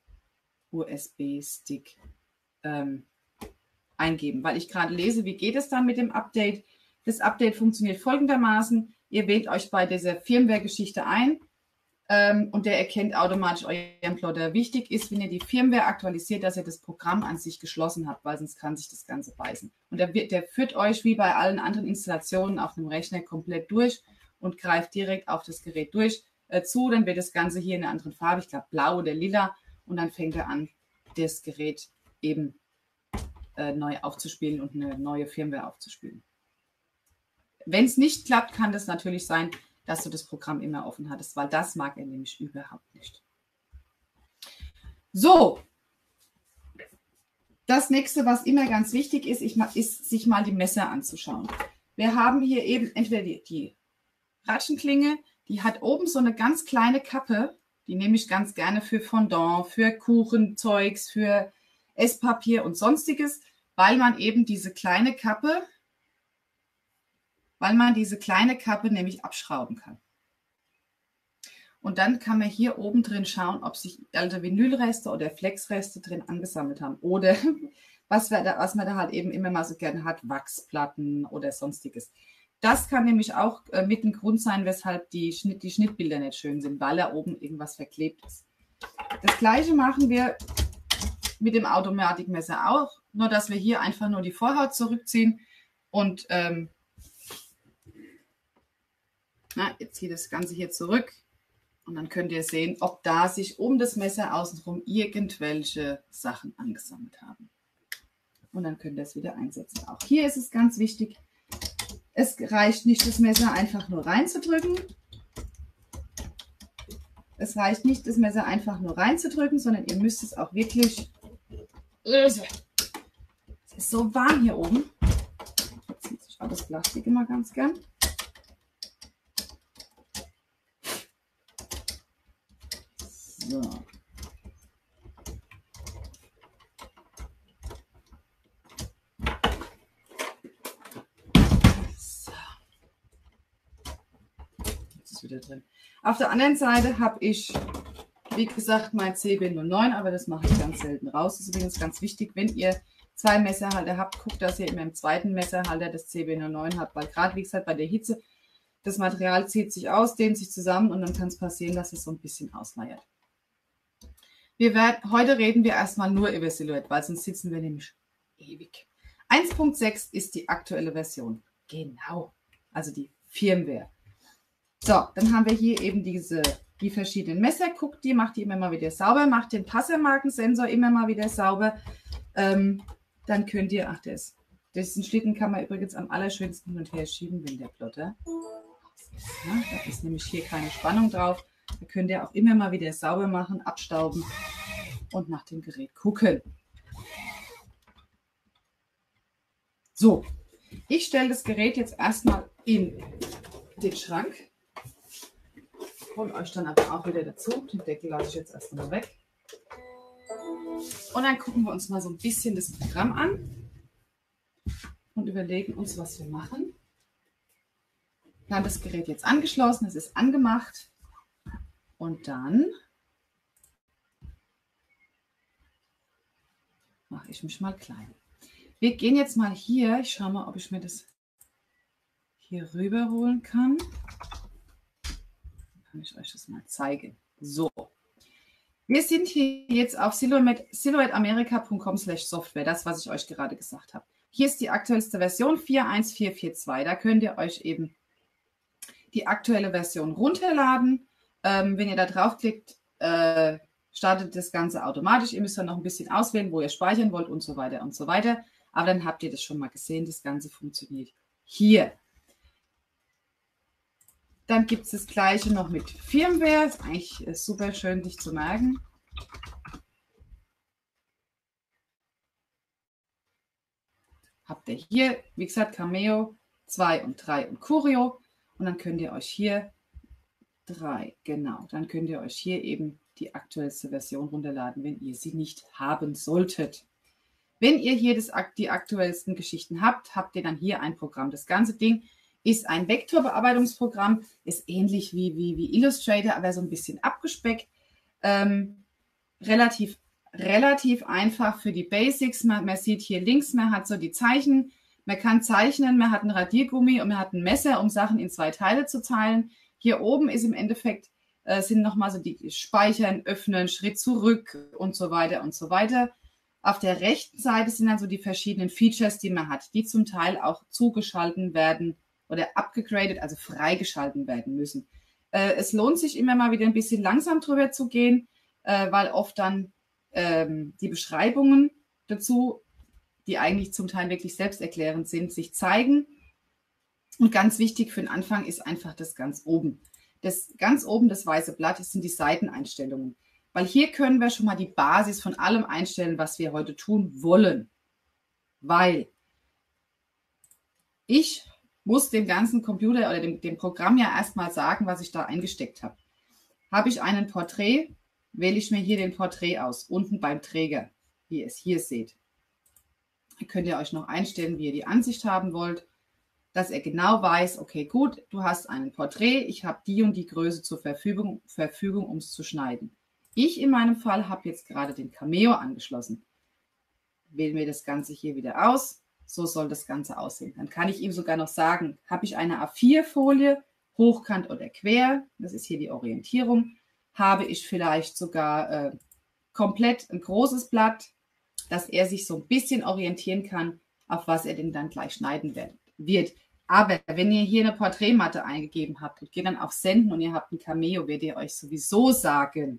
B-Stick ähm, eingeben. Weil ich gerade lese, wie geht es dann mit dem Update? Das Update funktioniert folgendermaßen. Ihr wählt euch bei dieser Firmware-Geschichte ein, Ähm, und der erkennt automatisch euren Plotter. Wichtig ist, wenn ihr die Firmware aktualisiert, dass ihr das Programm an sich geschlossen habt, weil sonst kann sich das Ganze beißen. Und der, der führt euch wie bei allen anderen Installationen auf einem Rechner komplett durch und greift direkt auf das Gerät durch äh, zu. Dann wird das Ganze hier in einer anderen Farbe, ich glaube blau oder lila, und dann fängt er an, das Gerät eben äh, neu aufzuspielen und eine neue Firmware aufzuspielen. Wenn es nicht klappt, kann das natürlich sein, dass du das Programm immer offen hattest, weil das mag er nämlich überhaupt nicht. So, das nächste, was immer ganz wichtig ist, ist, sich mal die Messer anzuschauen. Wir haben hier eben entweder die, die Ratschenklinge, die hat oben so eine ganz kleine Kappe, die nehme ich ganz gerne für Fondant, für Kuchenzeugs, für Esspapier und sonstiges, weil man eben diese kleine Kappe weil man diese kleine Kappe nämlich abschrauben kann. Und dann kann man hier oben drin schauen, ob sich alte Vinylreste oder Flexreste drin angesammelt haben. Oder was, wir da, was man da halt eben immer mal so gerne hat, Wachsplatten oder sonstiges. Das kann nämlich auch äh, mit ein Grund sein, weshalb die, Schnitt, die Schnittbilder nicht schön sind, weil da oben irgendwas verklebt ist. Das gleiche machen wir mit dem Automatikmesser auch, nur dass wir hier einfach nur die Vorhaut zurückziehen und ähm, Na, jetzt zieht das Ganze hier zurück und dann könnt ihr sehen, ob da sich um das Messer außenrum irgendwelche Sachen angesammelt haben. Und dann könnt ihr es wieder einsetzen. Auch hier ist es ganz wichtig, es reicht nicht, das Messer einfach nur reinzudrücken. Es reicht nicht, das Messer einfach nur reinzudrücken, sondern ihr müsst es auch wirklich... Es ist so warm hier oben. Jetzt zieht sich auch das Plastik immer ganz gern. So. So. Jetzt ist es wieder drin. Auf der anderen Seite habe ich wie gesagt, mein C B null neun, aber das mache ich ganz selten raus. Das ist übrigens ganz wichtig, wenn ihr zwei Messerhalter habt, guckt, dass ihr immer im zweiten Messerhalter das C B null neun habt, weil gerade, wie gesagt, bei der Hitze, das Material zieht sich aus, dehnt sich zusammen und dann kann es passieren, dass es so ein bisschen ausleiert. Wir werden, heute reden wir erstmal nur über Silhouette, weil sonst sitzen wir nämlich ewig. eins Punkt sechs ist die aktuelle Version. Genau, also die Firmware. So, dann haben wir hier eben diese, die verschiedenen Messer. Guckt die, macht die immer mal wieder sauber, macht den Passermarkensensor immer mal wieder sauber. Ähm, dann könnt ihr, ach, das, diesen Schlitten kann man übrigens am allerschönsten hin und her schieben, wenn der Plotter. Ja, da ist nämlich hier keine Spannung drauf. Da könnt ihr auch immer mal wieder sauber machen, abstauben und nach dem Gerät gucken. So, ich stelle das Gerät jetzt erstmal in den Schrank. Hol euch dann aber auch wieder dazu. Den Deckel lasse ich jetzt erstmal weg. Und dann gucken wir uns mal so ein bisschen das Programm an und überlegen uns, was wir machen. Wir haben das Gerät jetzt angeschlossen, es ist angemacht. Und dann mache ich mich mal klein. Wir gehen jetzt mal hier, ich schaue mal, ob ich mir das hier rüber holen kann. Dann kann ich euch das mal zeigen. So, wir sind hier jetzt auf silhouette america punkt com slash software, das, was ich euch gerade gesagt habe. Hier ist die aktuellste Version vier eins vier vier zwei. Da könnt ihr euch eben die aktuelle Version runterladen. Ähm, wenn ihr da draufklickt, äh, startet das Ganze automatisch. Ihr müsst dann noch ein bisschen auswählen, wo ihr speichern wollt und so weiter und so weiter. Aber dann habt ihr das schon mal gesehen, das Ganze funktioniert hier. Dann gibt es das gleiche noch mit Firmware. Ist eigentlich äh, super schön, sich zu merken. Habt ihr hier, wie gesagt, Cameo zwei und drei und Curio. Und dann könnt ihr euch hier drei, genau, dann könnt ihr euch hier eben die aktuellste Version runterladen, wenn ihr sie nicht haben solltet. Wenn ihr hier das, die aktuellsten Geschichten habt, habt ihr dann hier ein Programm. Das ganze Ding ist ein Vektorbearbeitungsprogramm, ist ähnlich wie, wie, wie Illustrator, aber so ein bisschen abgespeckt. Ähm, relativ, relativ einfach für die Basics. Man, man sieht hier links, man hat so die Zeichen. Man kann zeichnen, man hat ein Radiergummi und man hat ein Messer, um Sachen in zwei Teile zu teilen. Hier oben ist im Endeffekt, äh, sind nochmal so die Speichern, Öffnen, Schritt zurück und so weiter und so weiter. Auf der rechten Seite sind dann so die verschiedenen Features, die man hat, die zum Teil auch zugeschalten werden oder abgegradet, also freigeschalten werden müssen. Äh, es lohnt sich immer mal wieder ein bisschen langsam drüber zu gehen, äh, weil oft dann ähm, die Beschreibungen dazu, die eigentlich zum Teil wirklich selbsterklärend sind, sich zeigen. Und ganz wichtig für den Anfang ist einfach das ganz oben. Das ganz oben, das weiße Blatt, das sind die Seiteneinstellungen. Weil hier können wir schon mal die Basis von allem einstellen, was wir heute tun wollen. Weil ich muss dem ganzen Computer oder dem, dem Programm ja erstmal sagen, was ich da eingesteckt habe. Habe ich einen Porträt, wähle ich mir hier den Porträt aus, unten beim Träger, wie ihr es hier seht. Da könnt ihr euch noch einstellen, wie ihr die Ansicht haben wollt, dass er genau weiß, okay, gut, du hast ein Porträt, ich habe die und die Größe zur Verfügung, Verfügung um es zu schneiden. Ich in meinem Fall habe jetzt gerade den Cameo angeschlossen. Wählen wir das Ganze hier wieder aus. So soll das Ganze aussehen. Dann kann ich ihm sogar noch sagen, habe ich eine A vier Folie, hochkant oder quer, das ist hier die Orientierung, habe ich vielleicht sogar äh, komplett ein großes Blatt, dass er sich so ein bisschen orientieren kann, auf was er denn dann gleich schneiden wird. Aber wenn ihr hier eine Porträtmatte eingegeben habt und geht dann auf Senden und ihr habt ein Cameo, wird ihr euch sowieso sagen.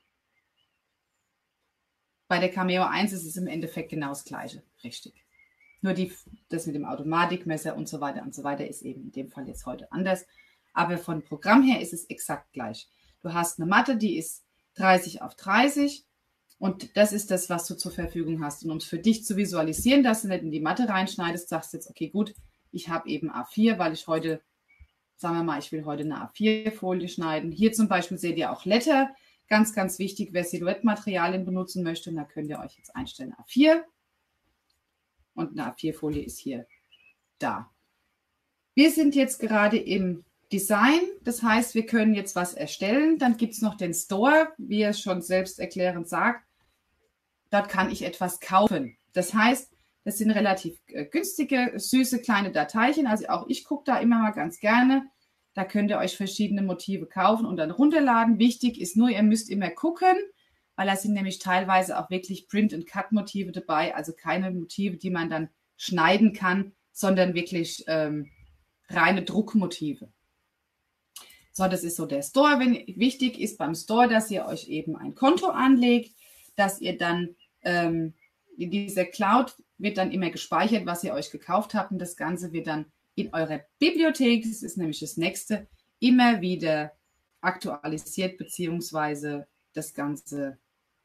Bei der Cameo eins ist es im Endeffekt genau das Gleiche. Richtig. Nur die, das mit dem Automatikmesser und so weiter und so weiter ist eben in dem Fall jetzt heute anders. Aber von Programm her ist es exakt gleich. Du hast eine Matte, die ist dreißig auf dreißig und das ist das, was du zur Verfügung hast. Und um es für dich zu visualisieren, dass du nicht in die Matte reinschneidest, sagst du jetzt, okay, gut, ich habe eben A vier, weil ich heute, sagen wir mal, ich will heute eine A vier Folie schneiden. Hier zum Beispiel seht ihr auch Letter. Ganz, ganz wichtig, wer Silhouette-Materialien benutzen möchte, und da könnt ihr euch jetzt einstellen A vier. Und eine A vier Folie ist hier da. Wir sind jetzt gerade im Design, das heißt, wir können jetzt was erstellen. Dann gibt es noch den Store, wie er schon selbst erklärend sagt. Dort kann ich etwas kaufen. Das heißt, das sind relativ äh, günstige, süße kleine Dateien. Also auch ich gucke da immer mal ganz gerne. Da könnt ihr euch verschiedene Motive kaufen und dann runterladen. Wichtig ist nur, ihr müsst immer gucken, weil da sind nämlich teilweise auch wirklich Print-and-Cut-Motive dabei. Also keine Motive, die man dann schneiden kann, sondern wirklich ähm, reine Druckmotive. So, das ist so der Store. Wenn, wichtig ist beim Store, dass ihr euch eben ein Konto anlegt, dass ihr dann ähm, in dieser Cloud wird dann immer gespeichert, was ihr euch gekauft habt, und das Ganze wird dann in eurer Bibliothek, das ist nämlich das nächste, immer wieder aktualisiert, beziehungsweise das Ganze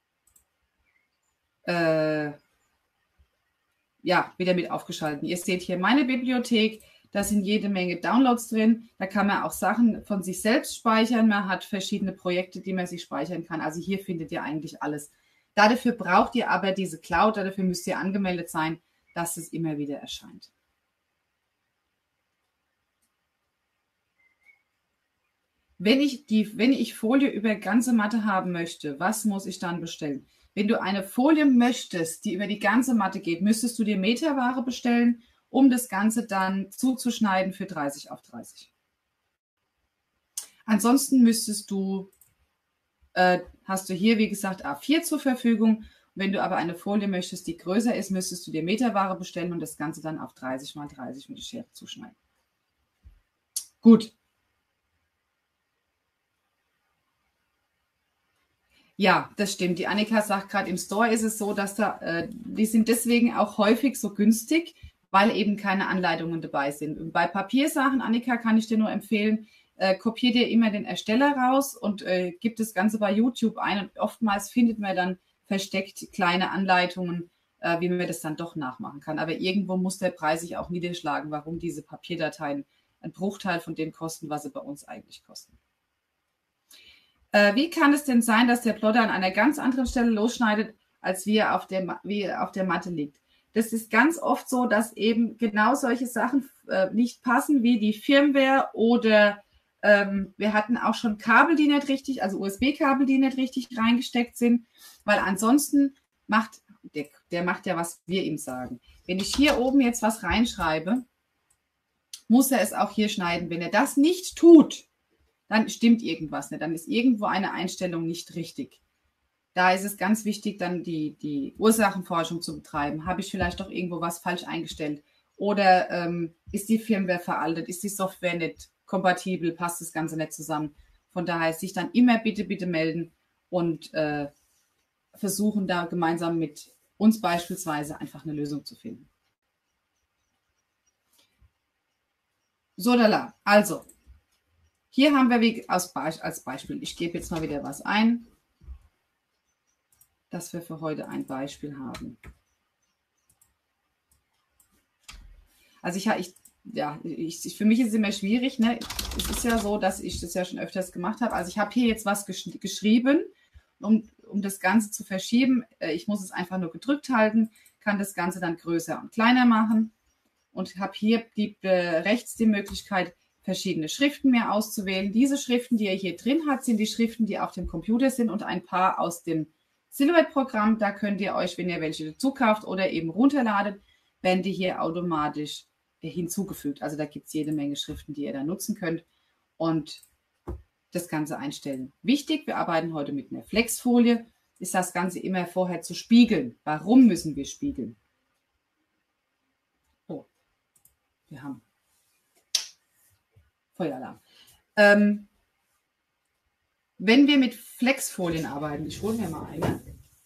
äh, ja, wieder mit aufgeschaltet. Ihr seht hier meine Bibliothek. Da sind jede Menge Downloads drin. Da kann man auch Sachen von sich selbst speichern. Man hat verschiedene Projekte, die man sich speichern kann. Also hier findet ihr eigentlich alles. Dafür braucht ihr aber diese Cloud. Dafür müsst ihr angemeldet sein, dass es immer wieder erscheint. Wenn ich, die, wenn ich Folie über ganze Matte haben möchte, was muss ich dann bestellen? Wenn du eine Folie möchtest, die über die ganze Matte geht, müsstest du dir Meterware bestellen, um das Ganze dann zuzuschneiden für dreißig auf dreißig. Ansonsten müsstest du, äh, hast du hier, wie gesagt, A vier zur Verfügung. Wenn du aber eine Folie möchtest, die größer ist, müsstest du dir Meterware bestellen und das Ganze dann auf dreißig mal dreißig mit der Schere zuschneiden. Gut. Ja, das stimmt. Die Annika sagt gerade, im Store ist es so, dass da, äh, die sind deswegen auch häufig so günstig, weil eben keine Anleitungen dabei sind. Und bei Papiersachen, Annika, kann ich dir nur empfehlen, äh, kopier dir immer den Ersteller raus und äh, gib das Ganze bei YouTube ein. Und oftmals findet man dann versteckt kleine Anleitungen, äh, wie man das dann doch nachmachen kann. Aber irgendwo muss der Preis sich auch niederschlagen, warum diese Papierdateien einen Bruchteil von dem kosten, was sie bei uns eigentlich kosten. Äh, wie kann es denn sein, dass der Plotter an einer ganz anderen Stelle losschneidet, als wie er auf der, wie er auf der Matte liegt? Das ist ganz oft so, dass eben genau solche Sachen äh, nicht passen, wie die Firmware oder ähm, wir hatten auch schon Kabel, die nicht richtig, also U S B-Kabel, die nicht richtig reingesteckt sind, weil ansonsten macht, der, der macht ja, was wir ihm sagen. Wenn ich hier oben jetzt was reinschreibe, muss er es auch hier schneiden. Wenn er das nicht tut, dann stimmt irgendwas nicht, dann ist irgendwo eine Einstellung nicht richtig. Da ist es ganz wichtig, dann die, die Ursachenforschung zu betreiben. Habe ich vielleicht doch irgendwo was falsch eingestellt? Oder ähm, ist die Firmware veraltet? Ist die Software nicht kompatibel? Passt das Ganze nicht zusammen? Von daher sich dann immer bitte, bitte melden und äh, versuchen da gemeinsam mit uns beispielsweise einfach eine Lösung zu finden. So, lala. Also, hier haben wir wie als Beispiel, ich gebe jetzt mal wieder was ein, dass wir für heute ein Beispiel haben. Also ich, ich ja, ich, für mich ist es immer schwierig. Ne? Es ist ja so, dass ich das ja schon öfters gemacht habe. Also ich habe hier jetzt was gesch geschrieben, um, um das Ganze zu verschieben. Ich muss es einfach nur gedrückt halten, kann das Ganze dann größer und kleiner machen und habe hier die, äh, rechts die Möglichkeit, verschiedene Schriften mir auszuwählen. Diese Schriften, die ihr hier drin habt, sind die Schriften, die auf dem Computer sind und ein paar aus dem Silhouette-Programm. Da könnt ihr euch, wenn ihr welche dazu kauft oder eben runterladet, werden die hier automatisch hinzugefügt. Also da gibt es jede Menge Schriften, die ihr da nutzen könnt und das Ganze einstellen. Wichtig, wir arbeiten heute mit einer Flexfolie, ist das Ganze immer vorher zu spiegeln. Warum müssen wir spiegeln? Oh, wir haben Feueralarm. Ähm, wenn wir mit Flexfolien arbeiten, ich hole mir mal eine.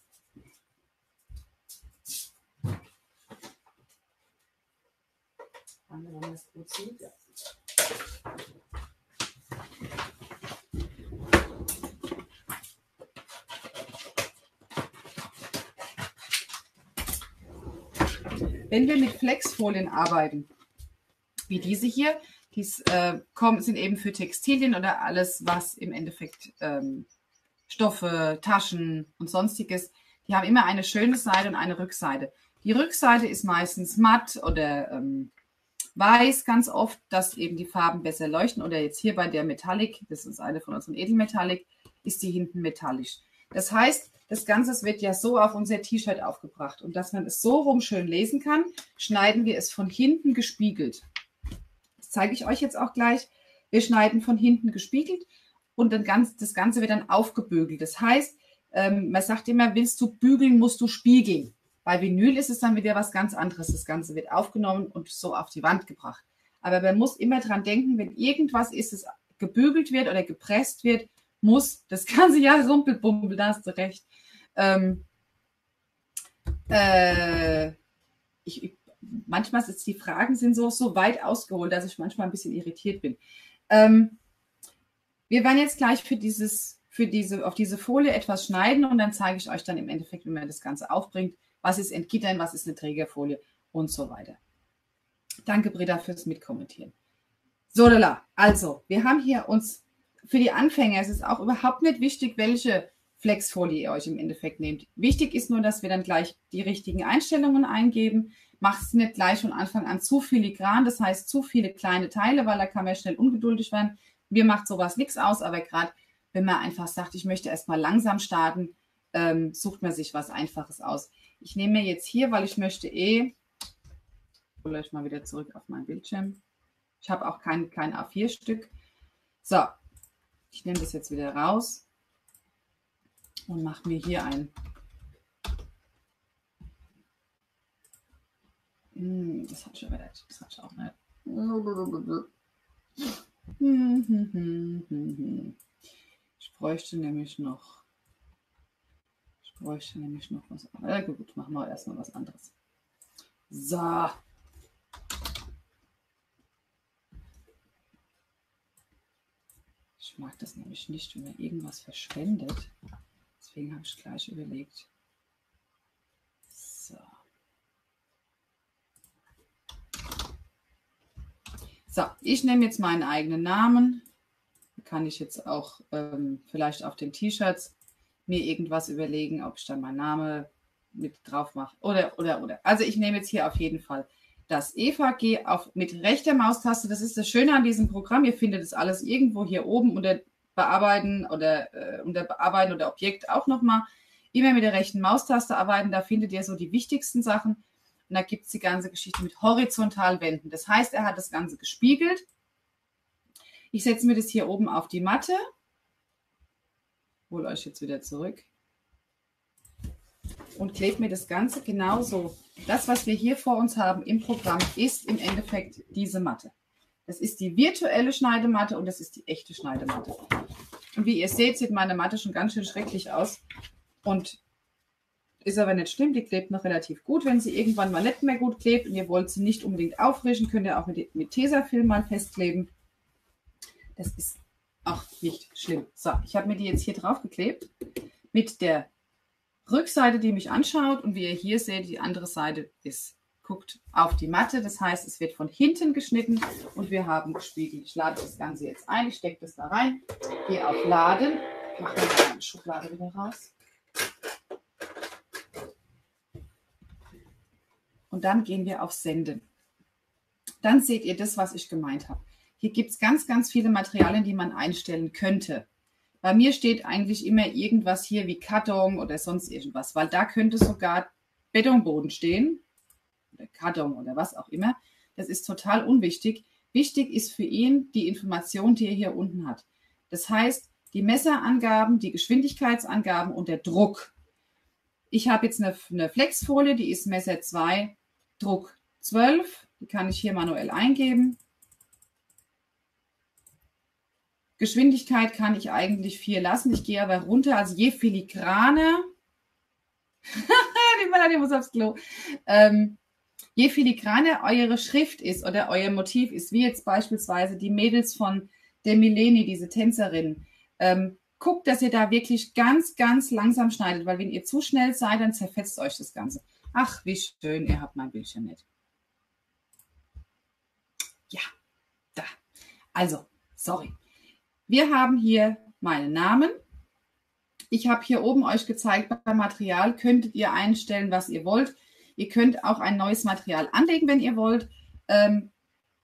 Wenn man das gut sieht, ja. Wenn wir mit Flexfolien arbeiten, wie diese hier, die äh, kommen, sind eben für Textilien oder alles, was im Endeffekt ähm, Stoffe, Taschen und sonstiges, die haben immer eine schöne Seite und eine Rückseite. Die Rückseite ist meistens matt oder ähm, weiß ganz oft, dass eben die Farben besser leuchten. Oder jetzt hier bei der Metallic, das ist eine von unseren Edelmetallic, ist die hinten metallisch. Das heißt, das Ganze wird ja so auf unser T-Shirt aufgebracht. Und dass man es so rum schön lesen kann, schneiden wir es von hinten gespiegelt. Das zeige ich euch jetzt auch gleich. Wir schneiden von hinten gespiegelt und dann ganz, das Ganze wird dann aufgebügelt. Das heißt, ähm, man sagt immer, willst du bügeln, musst du spiegeln. Bei Vinyl ist es dann wieder was ganz anderes. Das Ganze wird aufgenommen und so auf die Wand gebracht. Aber man muss immer dran denken, wenn irgendwas ist, das gebügelt wird oder gepresst wird, muss das ganze Jahr rumpelbumpel, da hast du recht. Ähm, äh, ich, ich, manchmal ist die Fragen sind so, so weit ausgeholt, dass ich manchmal ein bisschen irritiert bin. Ähm, wir werden jetzt gleich für dieses, für diese, auf diese Folie etwas schneiden und dann zeige ich euch dann im Endeffekt, wie man das Ganze aufbringt. Was ist Entgittern, was ist eine Trägerfolie und so weiter. Danke, Britta, fürs Mitkommentieren. So, lala. Also, wir haben hier uns für die Anfänger, es ist auch überhaupt nicht wichtig, welche Flexfolie ihr euch im Endeffekt nehmt. Wichtig ist nur, dass wir dann gleich die richtigen Einstellungen eingeben. Macht es nicht gleich von Anfang an zu filigran, das heißt zu viele kleine Teile, weil da kann man schnell ungeduldig werden. Mir macht sowas nichts aus, aber gerade wenn man einfach sagt, ich möchte erstmal langsam starten, ähm, sucht man sich was Einfaches aus. Ich nehme mir jetzt hier, weil ich möchte eh, ich hole euch mal wieder zurück auf meinen Bildschirm. Ich habe auch kein, kein A vier Stück. So, ich nehme das jetzt wieder raus und mache mir hier ein. Hm, das hat schon wieder, das hat schon auch nicht. Ich bräuchte nämlich noch, ich bräuchte nämlich noch was. Ja, gut, machen wir erstmal was anderes. So. Ich mag das nämlich nicht, wenn man irgendwas verschwendet. Deswegen habe ich gleich überlegt. So. So, ich nehme jetzt meinen eigenen Namen. Kann ich jetzt auch ähm, vielleicht auf den T-Shirts mir irgendwas überlegen, ob ich dann meinen Namen mit drauf mache. Oder, oder, oder. Also ich nehme jetzt hier auf jeden Fall das Eva, gehe auf mit rechter Maustaste. Das ist das Schöne an diesem Programm. Ihr findet das alles irgendwo hier oben unter Bearbeiten oder äh, unter Bearbeiten oder Objekt auch nochmal. Immer mit der rechten Maustaste arbeiten. Da findet ihr so die wichtigsten Sachen. Und da gibt es die ganze Geschichte mit horizontal wenden. Das heißt, er hat das Ganze gespiegelt. Ich setze mir das hier oben auf die Matte. Hole euch jetzt wieder zurück. Und klebe mir das Ganze genauso. Das, was wir hier vor uns haben im Programm, ist im Endeffekt diese Matte. Das ist die virtuelle Schneidematte und das ist die echte Schneidematte. Und wie ihr seht, sieht meine Matte schon ganz schön schrecklich aus. Und ist aber nicht schlimm, die klebt noch relativ gut. Wenn sie irgendwann mal nicht mehr gut klebt und ihr wollt sie nicht unbedingt auffrischen, könnt ihr auch mit, mit Tesafilm mal festkleben. Das ist auch nicht schlimm. So, ich habe mir die jetzt hier drauf geklebt mit der Rückseite, die mich anschaut. Und wie ihr hier seht, die andere Seite ist, guckt auf die Matte. Das heißt, es wird von hinten geschnitten und wir haben gespiegelt. Ich lade das Ganze jetzt ein, ich stecke das da rein, gehe auf Laden, mache dann meine Schublade wieder raus. Und dann gehen wir auf Senden. Dann seht ihr das, was ich gemeint habe. Hier gibt es ganz, ganz viele Materialien, die man einstellen könnte. Bei mir steht eigentlich immer irgendwas hier wie Karton oder sonst irgendwas, weil da könnte sogar Betonboden stehen oder Karton oder was auch immer. Das ist total unwichtig. Wichtig ist für ihn die Information, die er hier unten hat. Das heißt, die Messerangaben, die Geschwindigkeitsangaben und der Druck. Ich habe jetzt eine, eine Flexfolie, die ist Messer zwei, Druck zwölf. Die kann ich hier manuell eingeben. Geschwindigkeit kann ich eigentlich vier lassen. Ich gehe aber runter. Also je filigraner, die Melanie muss aufs Klo, ähm, je filigraner eure Schrift ist oder euer Motiv ist, wie jetzt beispielsweise die Mädels von der Mileni, diese Tänzerin, ähm, guckt, dass ihr da wirklich ganz, ganz langsam schneidet, weil wenn ihr zu schnell seid, dann zerfetzt euch das Ganze. Ach, wie schön, ihr habt mein Bildschirm nicht. Ja, da. Also, sorry. Wir haben hier meinen Namen. Ich habe hier oben euch gezeigt, beim Material könntet ihr einstellen, was ihr wollt. Ihr könnt auch ein neues Material anlegen, wenn ihr wollt. Ähm,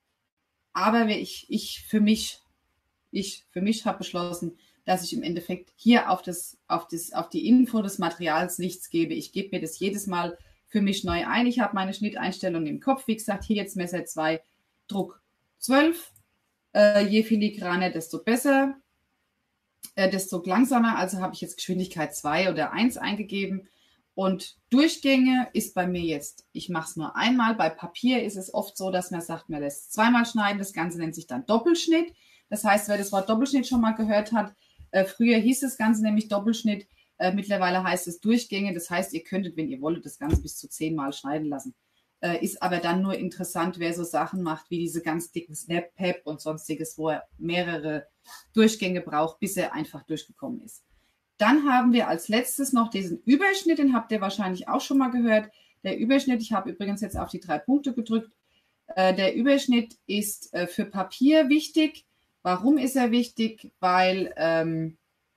aber ich, ich für mich, ich für mich habe beschlossen, dass ich im Endeffekt hier auf, das, auf, das, auf die Info des Materials nichts gebe. Ich gebe mir das jedes Mal für mich neu ein. Ich habe meine Schnitteinstellung im Kopf. Wie gesagt, hier jetzt Messer zwei, Druck zwölf. Äh, je filigraner, desto besser, äh, desto langsamer. Also habe ich jetzt Geschwindigkeit zwei oder eins eingegeben. Und Durchgänge ist bei mir jetzt, ich mache es nur einmal. Bei Papier ist es oft so, dass man sagt, man lässt zweimal schneiden. Das Ganze nennt sich dann Doppelschnitt. Das heißt, wer das Wort Doppelschnitt schon mal gehört hat, äh, früher hieß das Ganze nämlich Doppelschnitt. Äh, mittlerweile heißt es Durchgänge. Das heißt, ihr könntet, wenn ihr wolltet, das Ganze bis zu zehnmal schneiden lassen. Äh, ist aber dann nur interessant, wer so Sachen macht, wie diese ganz dicken Snap-Pep und sonstiges, wo er mehrere Durchgänge braucht, bis er einfach durchgekommen ist. Dann haben wir als letztes noch diesen Überschnitt, den habt ihr wahrscheinlich auch schon mal gehört. Der Überschnitt, ich habe übrigens jetzt auf die drei Punkte gedrückt. Äh, der Überschnitt ist äh, für Papier wichtig. Warum ist er wichtig? Weil ähm,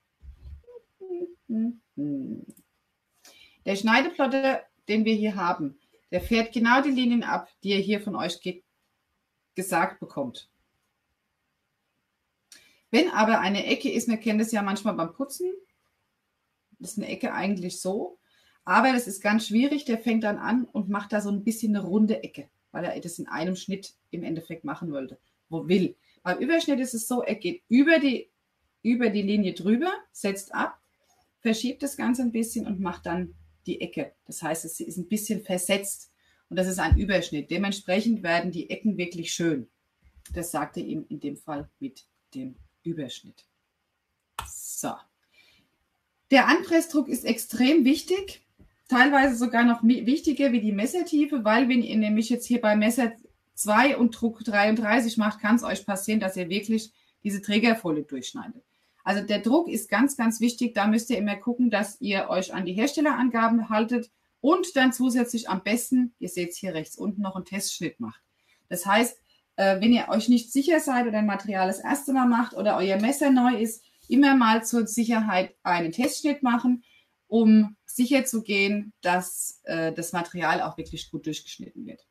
der Schneideplotter, den wir hier haben, der fährt genau die Linien ab, die ihr hier von euch ge gesagt bekommt. Wenn aber eine Ecke ist, wir kennen das ja manchmal beim Putzen, das ist eine Ecke eigentlich so, aber das ist ganz schwierig, der fängt dann an und macht da so ein bisschen eine runde Ecke, weil er das in einem Schnitt im Endeffekt machen wollte, wo will. Beim Überschnitt ist es so, er geht über die, über die Linie drüber, setzt ab, verschiebt das Ganze ein bisschen und macht dann die Ecke. Das heißt, es ist ein bisschen versetzt und das ist ein Überschnitt. Dementsprechend werden die Ecken wirklich schön. Das sagte ihm in dem Fall mit dem Überschnitt. So. Der Anpressdruck ist extrem wichtig, teilweise sogar noch wichtiger wie die Messertiefe, weil wenn ihr nämlich jetzt hier bei Messer zwei und Druck dreiunddreißig macht, kann es euch passieren, dass ihr wirklich diese Trägerfolie durchschneidet. Also der Druck ist ganz, ganz wichtig. Da müsst ihr immer gucken, dass ihr euch an die Herstellerangaben haltet und dann zusätzlich am besten, ihr seht es hier rechts unten, noch einen Testschnitt macht. Das heißt, wenn ihr euch nicht sicher seid oder ein Material das erste Mal macht oder euer Messer neu ist, immer mal zur Sicherheit einen Testschnitt machen, um sicher zu gehen, dass äh, das Material auch wirklich gut durchgeschnitten wird.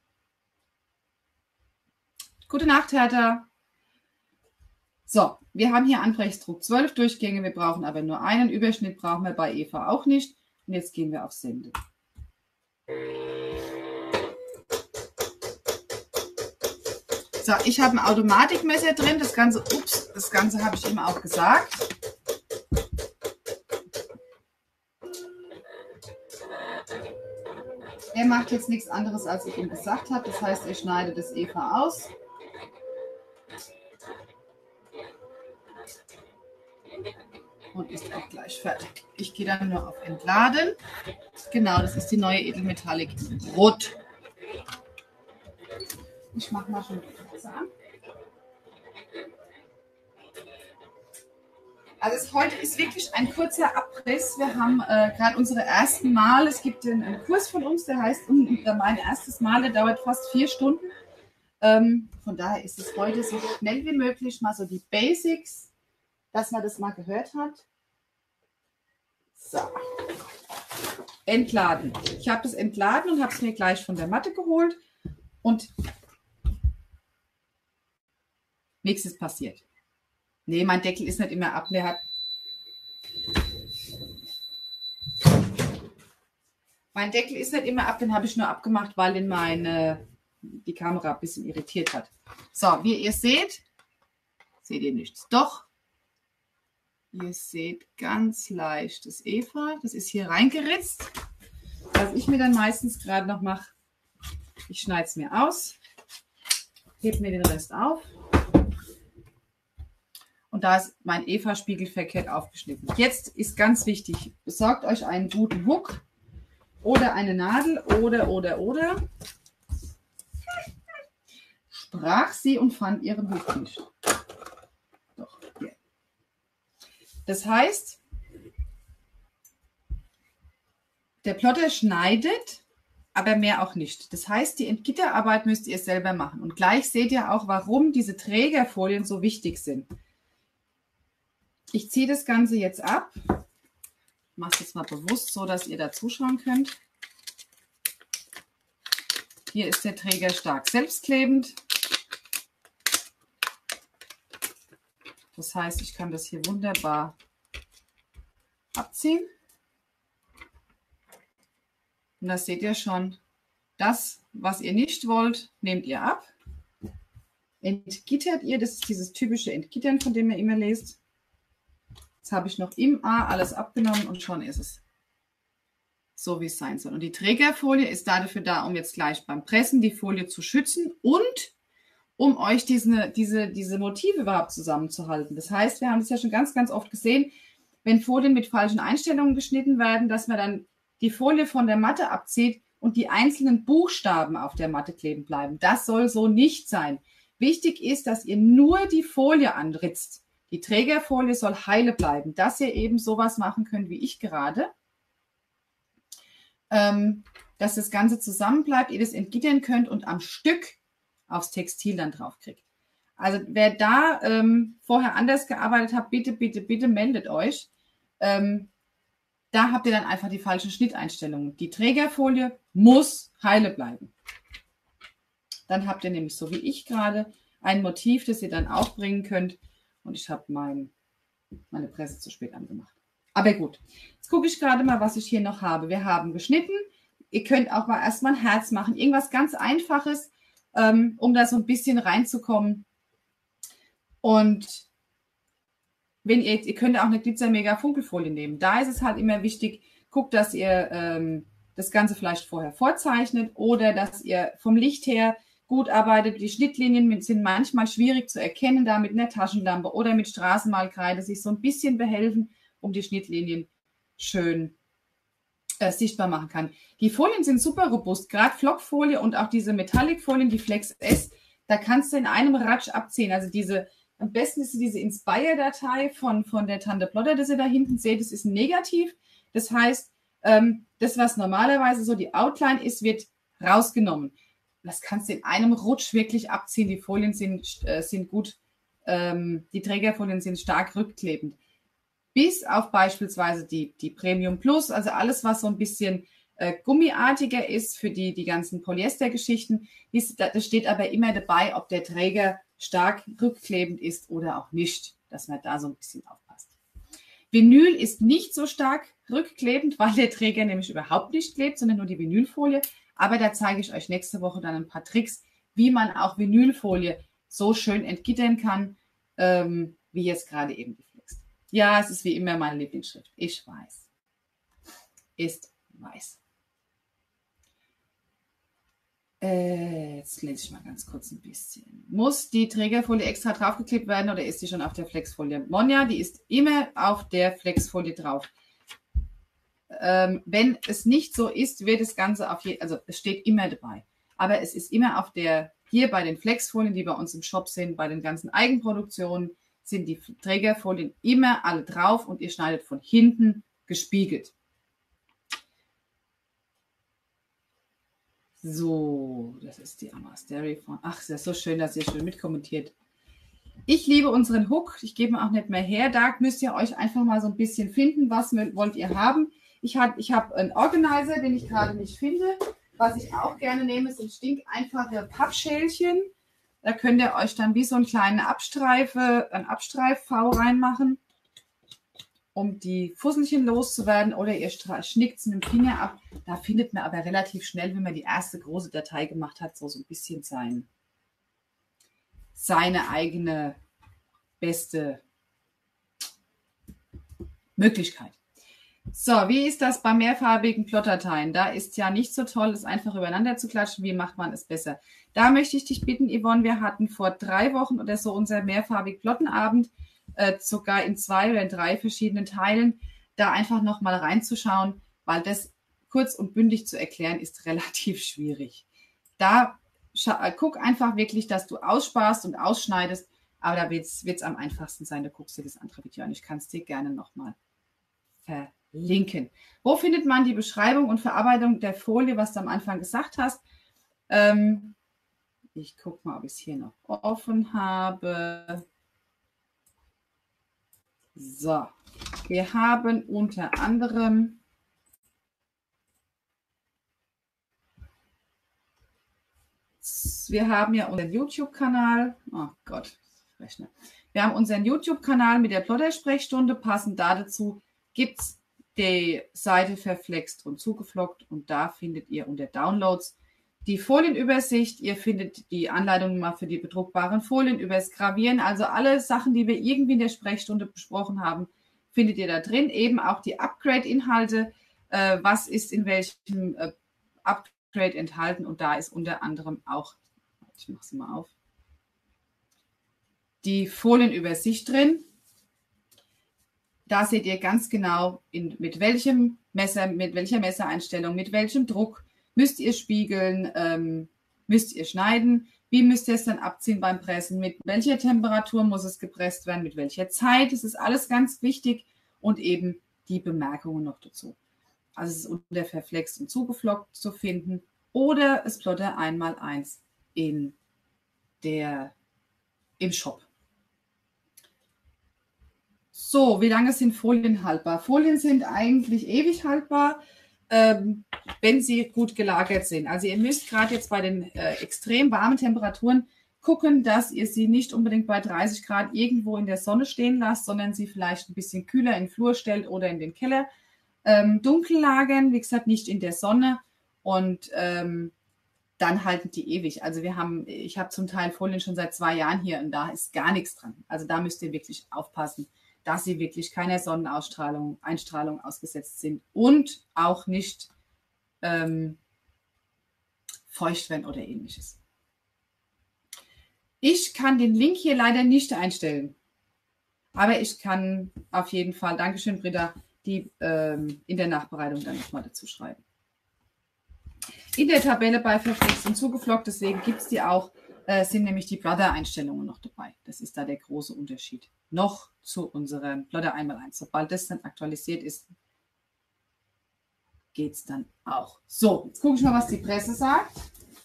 Gute Nacht, Hertha. So, wir haben hier Anpressdruck zwölf Durchgänge, wir brauchen aber nur einen. Überschnitt brauchen wir bei Eva auch nicht. Und jetzt gehen wir auf Sende. So, ich habe ein Automatikmesser drin. Das Ganze, ups, das Ganze habe ich ihm auch gesagt. Er macht jetzt nichts anderes, als ich ihm gesagt habe. Das heißt, er schneidet das Eva aus. Und ist auch gleich fertig. Ich gehe dann nur auf Entladen. Genau, das ist die neue Edelmetallic Rot. Ich mache mal schon die Katze an. Also es, heute ist wirklich ein kurzer Abriss. Wir haben äh, gerade unsere ersten Mal. Es gibt einen, einen Kurs von uns, der heißt mein erstes Mal, der dauert fast vier Stunden. Ähm, von daher ist es heute so schnell wie möglich mal so die Basics, dass man das mal gehört hat. So. Entladen. Ich habe das entladen und habe es mir gleich von der Matte geholt. Und nichts ist passiert. Nee, mein Deckel ist nicht immer ab. Der hat mein Deckel ist nicht immer ab, den habe ich nur abgemacht, weil ihn meine, die Kamera ein bisschen irritiert hat. So, wie ihr seht, seht ihr nichts. Doch, ihr seht ganz leicht das Eva. Das ist hier reingeritzt. Was ich mir dann meistens gerade noch mache, ich schneide es mir aus, hebe mir den Rest auf. Und da ist mein Eva-Spiegel verkehrt aufgeschnitten. Jetzt ist ganz wichtig, besorgt euch einen guten Hook oder eine Nadel oder, oder, oder. Sprach sie und fand ihren Hook nicht. Doch, hier. Das heißt, der Plotter schneidet, aber mehr auch nicht. Das heißt, die Entgitterarbeit müsst ihr selber machen. Und gleich seht ihr auch, warum diese Trägerfolien so wichtig sind. Ich ziehe das Ganze jetzt ab. Ich mache es jetzt mal bewusst, so dass ihr da zuschauen könnt. Hier ist der Träger stark selbstklebend. Das heißt, ich kann das hier wunderbar abziehen. Und das seht ihr schon. Das, was ihr nicht wollt, nehmt ihr ab. Entgittert ihr, das ist dieses typische Entgittern, von dem ihr immer lest. Jetzt habe ich noch im A alles abgenommen und schon ist es so, wie es sein soll. Und die Trägerfolie ist dafür da, um jetzt gleich beim Pressen die Folie zu schützen und um euch diese, diese, diese Motive überhaupt zusammenzuhalten. Das heißt, wir haben es ja schon ganz, ganz oft gesehen, wenn Folien mit falschen Einstellungen geschnitten werden, dass man dann die Folie von der Matte abzieht und die einzelnen Buchstaben auf der Matte kleben bleiben. Das soll so nicht sein. Wichtig ist, dass ihr nur die Folie anritzt. Die Trägerfolie soll heile bleiben, dass ihr eben sowas machen könnt, wie ich gerade. Ähm, dass das Ganze zusammen bleibt, ihr das entgittern könnt und am Stück aufs Textil dann drauf kriegt. Also wer da ähm, vorher anders gearbeitet hat, bitte, bitte, bitte meldet euch. Ähm, da habt ihr dann einfach die falschen Schnitteinstellungen. Die Trägerfolie muss heile bleiben. Dann habt ihr nämlich so wie ich gerade ein Motiv, das ihr dann aufbringen könnt. Und ich habe mein, meine Presse zu spät angemacht. Aber gut, jetzt gucke ich gerade mal, was ich hier noch habe. Wir haben geschnitten. Ihr könnt auch mal erstmal ein Herz machen. Irgendwas ganz Einfaches, ähm, um da so ein bisschen reinzukommen. Und wenn ihr, ihr könnt auch eine Glitzer-Mega-Funkelfolie nehmen. Da ist es halt immer wichtig, guckt, dass ihr ähm, das Ganze vielleicht vorher vorzeichnet oder dass ihr vom Licht her gut arbeitet. Die Schnittlinien sind manchmal schwierig zu erkennen, da mit einer Taschenlampe oder mit Straßenmalkreide sich so ein bisschen behelfen, um die Schnittlinien schön äh, sichtbar machen kann. Die Folien sind super robust, gerade Flockfolie und auch diese Metallic-Folien, die Flex S, da kannst du in einem Ratsch abziehen. Also diese, am besten ist diese Inspire-Datei von, von der Tante Plotter, das ihr da hinten seht, das ist ein Negativ. Das heißt, ähm, das, was normalerweise so die Outline ist, wird rausgenommen. Das kannst du in einem Rutsch wirklich abziehen. Die Folien sind, äh, sind gut, ähm, die Trägerfolien sind stark rückklebend. Bis auf beispielsweise die, die Premium Plus, also alles, was so ein bisschen äh, gummiartiger ist für die, die ganzen Polyester-Geschichten. Das steht aber immer dabei, ob der Träger stark rückklebend ist oder auch nicht, dass man da so ein bisschen aufpasst. Vinyl ist nicht so stark rückklebend, weil der Träger nämlich überhaupt nicht klebt, sondern nur die Vinylfolie. Aber da zeige ich euch nächste Woche dann ein paar Tricks, wie man auch Vinylfolie so schön entgittern kann, ähm, wie jetzt gerade eben geflext. Ja, es ist wie immer meine Lieblingsschrift. Ich weiß. Ist weiß. Äh, jetzt lese ich mal ganz kurz ein bisschen. Muss die Trägerfolie extra draufgeklebt werden oder ist die schon auf der Flexfolie? Monja, die ist immer auf der Flexfolie drauf. Ähm, wenn es nicht so ist, wird das Ganze auf je, also es steht immer dabei. Aber es ist immer auf der, hier bei den Flexfolien, die bei uns im Shop sind, bei den ganzen Eigenproduktionen, sind die Trägerfolien immer alle drauf und ihr schneidet von hinten gespiegelt. So, das ist die Amastery von. Ach, ist ja so schön, dass ihr schön mitkommentiert. Ich liebe unseren Hook. Ich gebe ihn auch nicht mehr her. Da müsst ihr euch einfach mal so ein bisschen finden, was wollt ihr haben. Ich habe ich hab einen Organizer, den ich gerade nicht finde. Was ich auch gerne nehme, sind stinkeinfache Pappschälchen. Da könnt ihr euch dann wie so eine kleine Abstreife, ein Abstreif-V reinmachen, um die Fusselchen loszuwerden. Oder ihr schnickt es mit dem Finger ab. Da findet man aber relativ schnell, wenn man die erste große Datei gemacht hat, so, so ein bisschen sein, seine eigene beste Möglichkeit. So, wie ist das bei mehrfarbigen Plotdateien? Da ist ja nicht so toll, es einfach übereinander zu klatschen. Wie macht man es besser? Da möchte ich dich bitten, Yvonne, wir hatten vor drei Wochen oder so unser mehrfarbig Plottenabend, äh, sogar in zwei oder in drei verschiedenen Teilen, da einfach nochmal reinzuschauen, weil das kurz und bündig zu erklären ist relativ schwierig. Da guck einfach wirklich, dass du aussparst und ausschneidest, aber da wird es am einfachsten sein. Du guckst dir das andere Video an. Ich kann es dir gerne nochmal verlinken. Wo findet man die Beschreibung und Verarbeitung der Folie, was du am Anfang gesagt hast? Ähm, ich gucke mal, ob ich es hier noch offen habe. So, wir haben unter anderem wir haben ja unseren YouTube-Kanal. Oh Gott, Rechner. Wir haben unseren YouTube-Kanal mit der Plotter-Sprechstunde. Passend dazu gibt es die Seite verflext und zugeflockt und da findet ihr unter Downloads die Folienübersicht. Ihr findet die Anleitung mal für die bedruckbaren Folien über das Gravieren. Also alle Sachen, die wir irgendwie in der Sprechstunde besprochen haben, findet ihr da drin. Eben auch die Upgrade-Inhalte. Äh, was ist in welchem äh, Upgrade enthalten? Und da ist unter anderem auch, ich mache sie mal auf, die Folienübersicht drin. Da seht ihr ganz genau, in, mit welchem Messer, mit welcher Messereinstellung, mit welchem Druck müsst ihr spiegeln, ähm, müsst ihr schneiden, wie müsst ihr es dann abziehen beim Pressen, mit welcher Temperatur muss es gepresst werden, mit welcher Zeit. Das ist alles ganz wichtig und eben die Bemerkungen noch dazu. Also es ist unter verflext und zugeflockt zu finden oder es Plotter einmal eins in der, im Shop. So, wie lange sind Folien haltbar? Folien sind eigentlich ewig haltbar, ähm, wenn sie gut gelagert sind. Also ihr müsst gerade jetzt bei den äh, extrem warmen Temperaturen gucken, dass ihr sie nicht unbedingt bei dreißig Grad irgendwo in der Sonne stehen lasst, sondern sie vielleicht ein bisschen kühler in den Flur stellt oder in den Keller. Ähm, dunkel lagern, wie gesagt, nicht in der Sonne und ähm, dann halten die ewig. Also wir haben, ich habe zum Teil Folien schon seit zwei Jahren hier und da ist gar nichts dran. Also da müsst ihr wirklich aufpassen, dass sie wirklich keiner Sonnenausstrahlung, Einstrahlung ausgesetzt sind und auch nicht ähm, feucht werden oder ähnliches. Ich kann den Link hier leider nicht einstellen, aber ich kann auf jeden Fall, Dankeschön Britta, die ähm, in der Nachbereitung dann nochmal dazu schreiben. In der Tabelle bei verflext und zugeflockt, deswegen gibt es die auch, äh, sind nämlich die Plotter-Einstellungen noch dabei. Das ist da der große Unterschied. Noch zu unserem Plotter einmal eins. Sobald das dann aktualisiert ist, geht es dann auch. So, jetzt gucke ich mal, was die Presse sagt.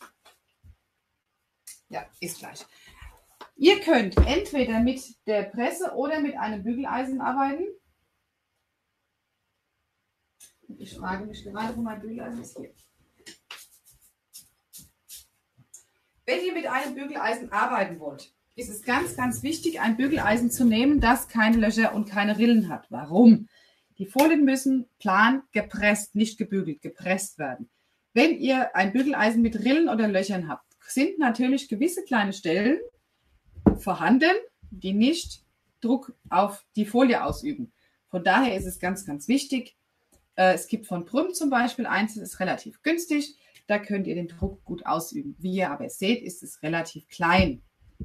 Ja, ist gleich. Ihr könnt entweder mit der Presse oder mit einem Bügeleisen arbeiten. Ich frage mich gerade, wo mein Bügeleisen ist. Hier. Wenn ihr mit einem Bügeleisen arbeiten wollt, ist es ganz, ganz wichtig, ein Bügeleisen zu nehmen, das keine Löcher und keine Rillen hat. Warum? Die Folien müssen plan gepresst, nicht gebügelt, gepresst werden. Wenn ihr ein Bügeleisen mit Rillen oder Löchern habt, sind natürlich gewisse kleine Stellen vorhanden, die nicht Druck auf die Folie ausüben. Von daher ist es ganz, ganz wichtig. Es gibt von Prüm zum Beispiel eins, das ist relativ günstig. Da könnt ihr den Druck gut ausüben. Wie ihr aber seht, ist es relativ klein.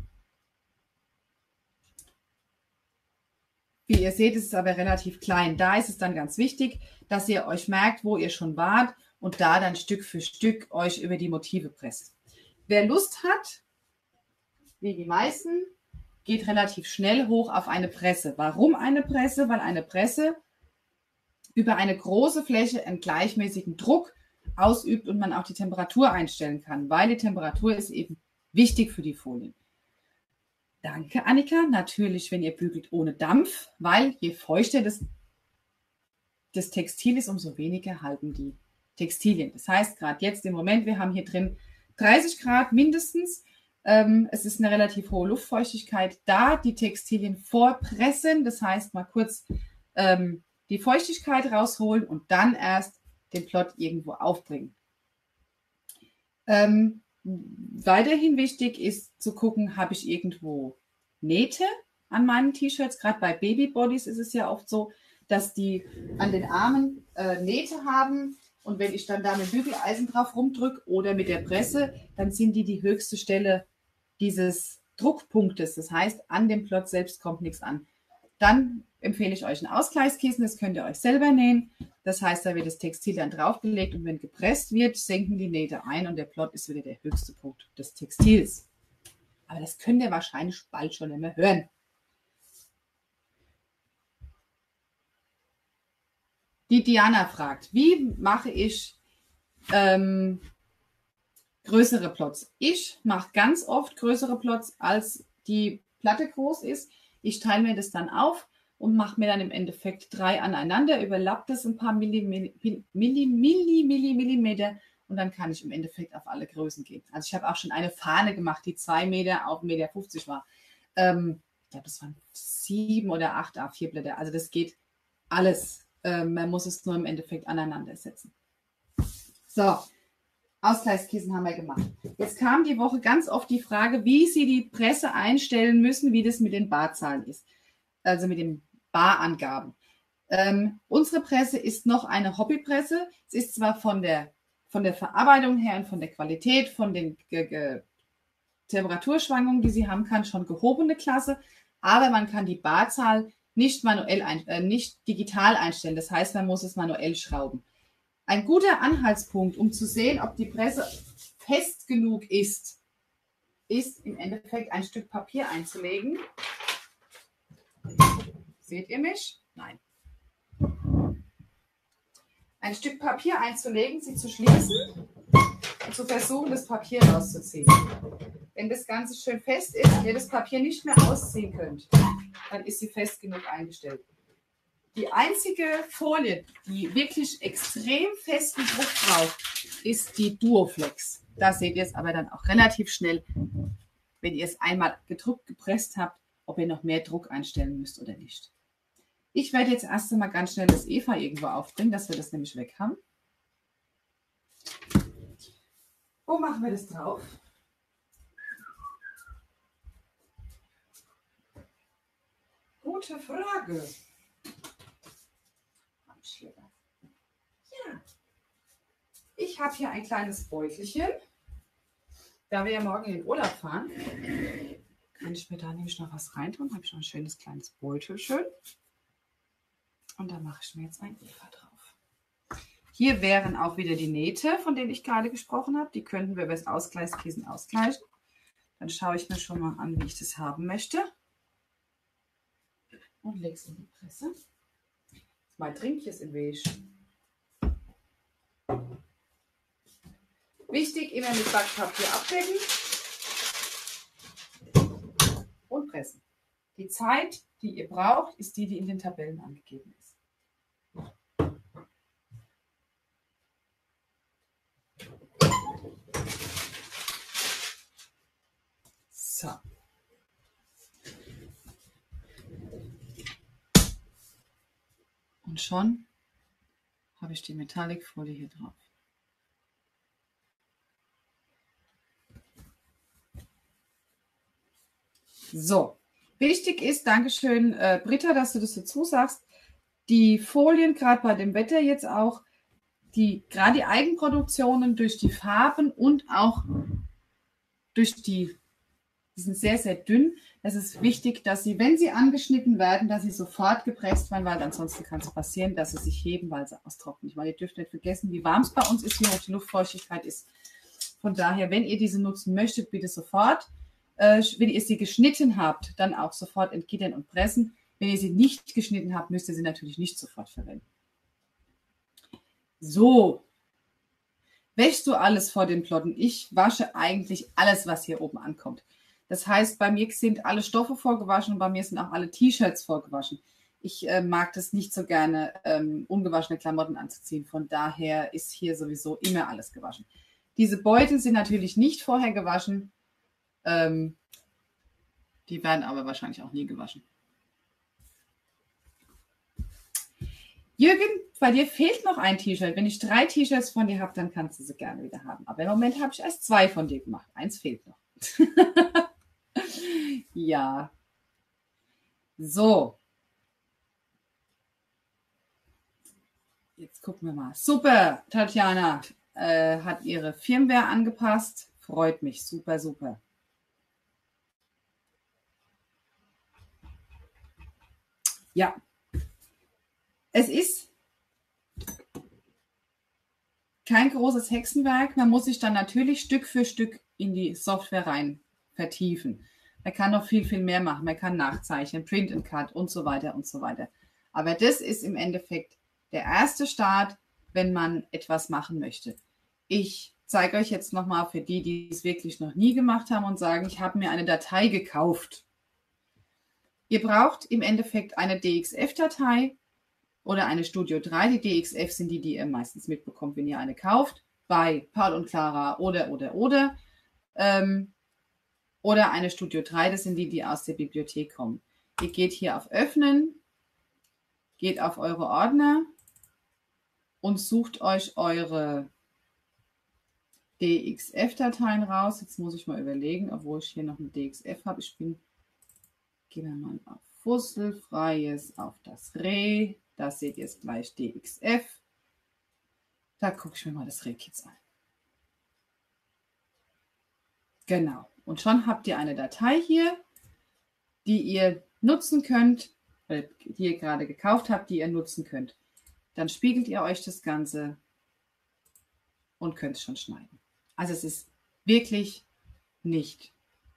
Wie ihr seht, ist es aber relativ klein. Da ist es dann ganz wichtig, dass ihr euch merkt, wo ihr schon wart und da dann Stück für Stück euch über die Motive presst. Wer Lust hat, wie die meisten, geht relativ schnell hoch auf eine Presse. Warum eine Presse? Weil eine Presse über eine große Fläche einen gleichmäßigen Druck ausübt und man auch die Temperatur einstellen kann, weil die Temperatur ist eben wichtig für die Folien. Danke, Annika. Natürlich, wenn ihr bügelt ohne Dampf, weil je feuchter das, das Textil ist, umso weniger halten die Textilien. Das heißt, gerade jetzt im Moment, wir haben hier drin dreißig Grad mindestens. Ähm, es ist eine relativ hohe Luftfeuchtigkeit da. Die Textilien vorpressen, das heißt mal kurz ähm, die Feuchtigkeit rausholen und dann erst den Plot irgendwo aufbringen. Ähm, weiterhin wichtig ist zu gucken, habe ich irgendwo Nähte an meinen T-Shirts. Gerade bei Babybodies ist es ja oft so, dass die an den Armen äh, Nähte haben. Und wenn ich dann da mit Bügeleisen drauf rumdrücke oder mit der Presse, dann sind die die höchste Stelle dieses Druckpunktes. Das heißt, an dem Plot selbst kommt nichts an. Dann empfehle ich euch ein Ausgleichskissen, das könnt ihr euch selber nähen. Das heißt, da wird das Textil dann draufgelegt und wenn gepresst wird, senken die Nähte ein und der Plot ist wieder der höchste Punkt des Textils. Aber das könnt ihr wahrscheinlich bald schon nicht mehr hören. Die Diana fragt, wie mache ich ähm, größere Plots? Ich mache ganz oft größere Plots, als die Platte groß ist. Ich teile mir das dann auf und mache mir dann im Endeffekt drei aneinander, überlappt das ein paar Millimeter, Milli, Milli, Milli, Millimeter und dann kann ich im Endeffekt auf alle Größen gehen. Also ich habe auch schon eine Fahne gemacht, die zwei Meter auf eins Komma fünfzig Meter war. Ähm, glaube, das waren sieben oder acht A vier Blätter. Also das geht alles. Ähm, man muss es nur im Endeffekt aneinander setzen. So, Ausgleichskissen haben wir gemacht. Jetzt kam die Woche ganz oft die Frage, wie Sie die Presse einstellen müssen, wie das mit den Barzahlen ist. Also mit den Barangaben. Ähm, unsere Presse ist noch eine Hobbypresse. Es ist zwar von der, von der Verarbeitung her und von der Qualität, von den Ge Ge Temperaturschwankungen, die sie haben kann, schon gehobene Klasse, aber man kann die Barzahl nicht manuell, ein, äh, nicht digital einstellen. Das heißt, man muss es manuell schrauben. Ein guter Anhaltspunkt, um zu sehen, ob die Presse fest genug ist, ist im Endeffekt ein Stück Papier einzulegen. Seht ihr mich? Nein. Ein Stück Papier einzulegen, sie zu schließen und zu versuchen, das Papier rauszuziehen. Wenn das Ganze schön fest ist und ihr das Papier nicht mehr ausziehen könnt, dann ist sie fest genug eingestellt. Die einzige Folie, die wirklich extrem festen Druck braucht, ist die Duoflex. Da seht ihr es aber dann auch relativ schnell, wenn ihr es einmal gedruckt, gepresst habt, ob ihr noch mehr Druck einstellen müsst oder nicht. Ich werde jetzt erst einmal ganz schnell das Eva irgendwo aufbringen, dass wir das nämlich weg haben. Wo machen wir das drauf? Gute Frage. Ja. Ich habe hier ein kleines Beutelchen. Da wir ja morgen in den Urlaub fahren, kann ich mir da nämlich noch was reintun. Habe ich noch ein schönes kleines Beutelchen. Und da mache ich mir jetzt ein Eva drauf. Hier wären auch wieder die Nähte, von denen ich gerade gesprochen habe. Die könnten wir über das Ausgleichskissen ausgleichen. Dann schaue ich mir schon mal an, wie ich das haben möchte. Und lege es in die Presse. Mein Trinkchen ist im Weg. Wichtig, immer mit Backpapier abdecken und pressen. Die Zeit, die ihr braucht, ist die, die in den Tabellen angegeben ist. So. Und schon habe ich die Metallic-Folie hier drauf. So, wichtig ist, Dankeschön, äh, Britta, dass du das dazu sagst, die Folien, gerade bei dem Wetter jetzt auch, die gerade die Eigenproduktionen durch die Farben und auch durch die, die sind sehr, sehr dünn. Es ist wichtig, dass sie, wenn sie angeschnitten werden, dass sie sofort gepresst werden, weil ansonsten kann es passieren, dass sie sich heben, weil sie austrocknen. Ich meine, ihr dürft nicht vergessen, wie warm es bei uns ist, wie hoch die Luftfeuchtigkeit ist. Von daher, wenn ihr diese nutzen möchtet, bitte sofort. Äh, wenn ihr sie geschnitten habt, dann auch sofort entgittern und pressen. Wenn ihr sie nicht geschnitten habt, müsst ihr sie natürlich nicht sofort verwenden. So, wäschst du alles vor den Plotten? Ich wasche eigentlich alles, was hier oben ankommt. Das heißt, bei mir sind alle Stoffe vorgewaschen und bei mir sind auch alle T-Shirts vorgewaschen. Ich äh, mag das nicht so gerne, ähm, ungewaschene Klamotten anzuziehen. Von daher ist hier sowieso immer alles gewaschen. Diese Beutel sind natürlich nicht vorher gewaschen. Ähm, die werden aber wahrscheinlich auch nie gewaschen. Jürgen, bei dir fehlt noch ein T-Shirt. Wenn ich drei T-Shirts von dir habe, dann kannst du sie gerne wieder haben. Aber im Moment habe ich erst zwei von dir gemacht. Eins fehlt noch. Ja. So. Jetzt gucken wir mal. Super, Tatjana äh, hat ihre Firmware angepasst. Freut mich. Super, super. Ja. Es ist kein großes Hexenwerk. Man muss sich dann natürlich Stück für Stück in die Software rein vertiefen. Man kann noch viel, viel mehr machen. Man kann nachzeichnen, Print and Cut und so weiter und so weiter. Aber das ist im Endeffekt der erste Start, wenn man etwas machen möchte. Ich zeige euch jetzt nochmal für die, die es wirklich noch nie gemacht haben und sagen, ich habe mir eine Datei gekauft. Ihr braucht im Endeffekt eine D X F-Datei oder eine Studio drei. Die D X F sind die, die ihr meistens mitbekommt, wenn ihr eine kauft. Bei Paul und Clara oder, oder, oder. Ähm, oder eine Studio drei, das sind die, die aus der Bibliothek kommen. Ihr geht hier auf Öffnen, geht auf eure Ordner und sucht euch eure D X F-Dateien raus. Jetzt muss ich mal überlegen, obwohl ich hier noch eine D X F habe. Ich bin, gehen wir mal auf Fusselfreies, auf das Reh. Da seht ihr jetzt gleich D X F. Da gucke ich mir mal das Rehkitz an. Genau. Und schon habt ihr eine Datei hier, die ihr nutzen könnt, die ihr gerade gekauft habt, die ihr nutzen könnt. Dann spiegelt ihr euch das Ganze und könnt es schon schneiden. Also es ist wirklich nicht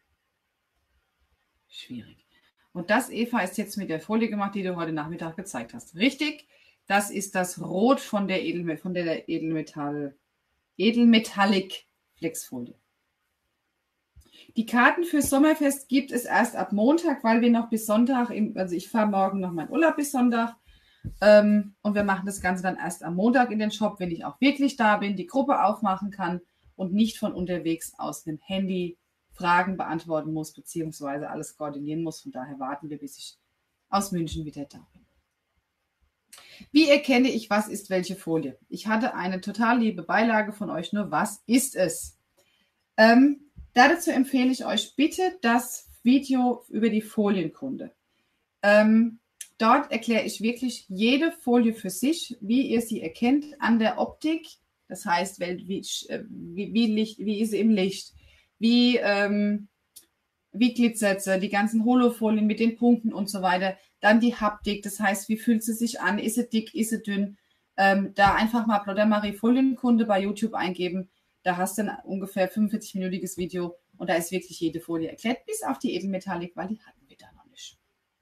schwierig. Und das, Eva, ist jetzt mit der Folie gemacht, die du heute Nachmittag gezeigt hast. Richtig? Das ist das Rot von der, Edel, von der Edelmetall, Edelmetallic Flexfolie. Die Karten fürs Sommerfest gibt es erst ab Montag, weil wir noch bis Sonntag, im, also ich fahre morgen noch meinen Urlaub bis Sonntag ähm, und wir machen das Ganze dann erst am Montag in den Shop, wenn ich auch wirklich da bin, die Gruppe aufmachen kann und nicht von unterwegs aus dem Handy Fragen beantworten muss, beziehungsweise alles koordinieren muss. Von daher warten wir, bis ich aus München wieder da bin. Wie erkenne ich, was ist welche Folie? Ich hatte eine total liebe Beilage von euch, nur was ist es? Ähm, dazu empfehle ich euch bitte das Video über die Folienkunde. Ähm, dort erkläre ich wirklich jede Folie für sich, wie ihr sie erkennt an der Optik. Das heißt, wie, wie, wie, Licht, wie ist sie im Licht? Wie, ähm, wie glitzert sie, die ganzen Holofolien mit den Punkten und so weiter. Dann die Haptik, das heißt, wie fühlt sie sich an? Ist sie dick, ist sie dünn? Ähm, da einfach mal Plodder-Marie Folienkunde bei YouTube eingeben. Da hast du ein ungefähr fünfundvierzig-minütiges Video und da ist wirklich jede Folie erklärt, bis auf die Edelmetallic, weil die hatten wir da noch nicht.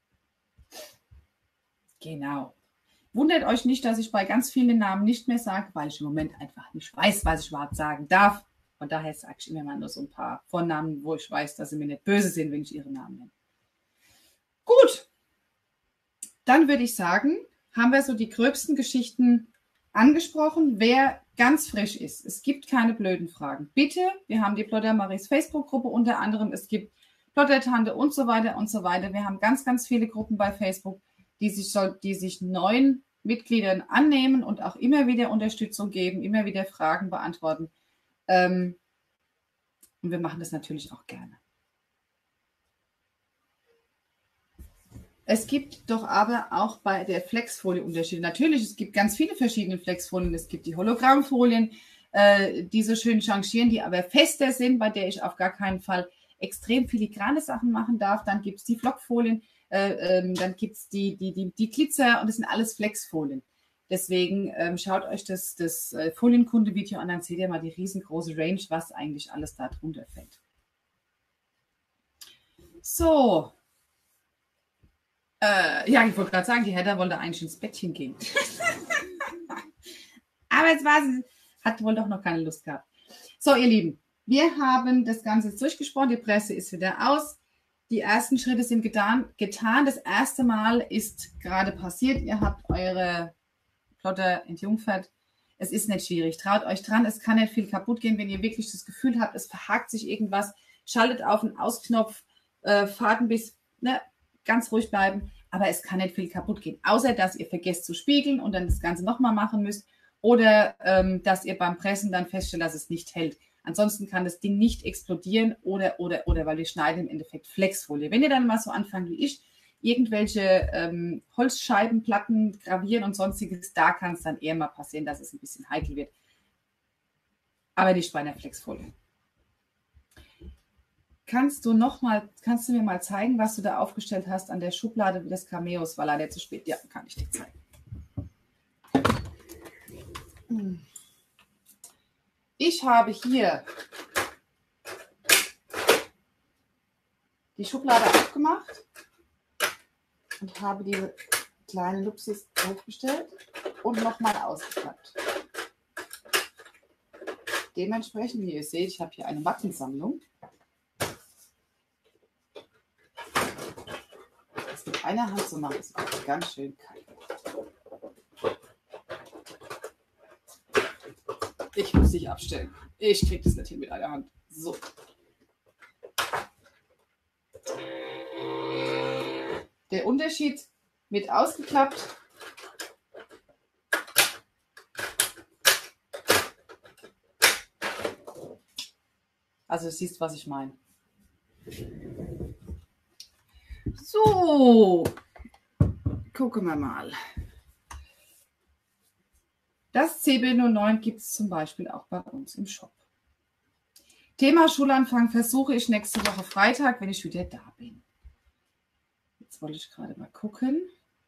Genau. Wundert euch nicht, dass ich bei ganz vielen Namen nicht mehr sage, weil ich im Moment einfach nicht weiß, was ich überhaupt sagen darf. Von daher sage ich immer mal nur so ein paar Vornamen, wo ich weiß, dass sie mir nicht böse sind, wenn ich ihre Namen nenne. Gut, dann würde ich sagen, haben wir so die gröbsten Geschichten angesprochen. Wer ganz frisch ist, es gibt keine blöden Fragen. Bitte, wir haben die Plodder-Maries Facebook-Gruppe unter anderem, es gibt Plodder-Tante und so weiter und so weiter. Wir haben ganz, ganz viele Gruppen bei Facebook, die sich, die sich neuen Mitgliedern annehmen und auch immer wieder Unterstützung geben, immer wieder Fragen beantworten. Ähm, und wir machen das natürlich auch gerne. Es gibt doch aber auch bei der Flexfolie Unterschiede. Natürlich, es gibt ganz viele verschiedene Flexfolien. Es gibt die Hologrammfolien, äh, die so schön changieren, die aber fester sind, bei der ich auf gar keinen Fall extrem filigrane Sachen machen darf. Dann gibt es die Flockfolien, äh, ähm, dann gibt es die, die, die, die Glitzer und das sind alles Flexfolien. Deswegen ähm, schaut euch das, das äh, Folienkunde-Video an, dann seht ihr mal die riesengroße Range, was eigentlich alles da drunter fällt. So. Äh, ja, ich wollte gerade sagen, die Hedda wollte eigentlich ins Bettchen gehen. Aber jetzt war sie, hat wohl doch noch keine Lust gehabt. So, ihr Lieben, wir haben das Ganze jetzt durchgesprochen. Die Presse ist wieder aus. Die ersten Schritte sind getan. getan. Das erste Mal ist gerade passiert. Ihr habt eure Plotter entjungfert. Es ist nicht schwierig. Traut euch dran. Es kann nicht viel kaputt gehen, wenn ihr wirklich das Gefühl habt, es verhakt sich irgendwas. Schaltet auf den Ausknopf, äh, fahrt ein bisschen, ne, ganz ruhig bleiben. Aber es kann nicht viel kaputt gehen. Außer, dass ihr vergesst zu spiegeln und dann das Ganze nochmal machen müsst. Oder ähm, dass ihr beim Pressen dann feststellt, dass es nicht hält. Ansonsten kann das Ding nicht explodieren oder, oder, oder, weil wir schneiden im Endeffekt Flexfolie. Wenn ihr dann mal so anfangt wie ich, irgendwelche ähm, Holzscheibenplatten gravieren und sonstiges, da kann es dann eher mal passieren, dass es ein bisschen heikel wird. Aber nicht bei einer Flexfolie. Kannst du noch mal, kannst du mir mal zeigen, was du da aufgestellt hast an der Schublade des Cameos? War leider zu spät. Ja, kann ich dir zeigen. Ich habe hier die Schublade aufgemacht und habe diese kleinen Lupsis aufgestellt und nochmal ausgepackt. Dementsprechend, wie ihr seht, ich habe hier eine Mattensammlung. Das mit einer Hand zu machen, ist auch ganz schön kalt. Ich muss dich abstellen. Ich kriege das nicht hin mit einer Hand. So. Der Unterschied wird ausgeklappt. Also du siehst, was ich meine. So, gucken wir mal. Das C B null neun gibt es zum Beispiel auch bei uns im Shop. Thema Schulanfang versuche ich nächste Woche Freitag, wenn ich wieder da bin. Jetzt wollte ich gerade mal gucken.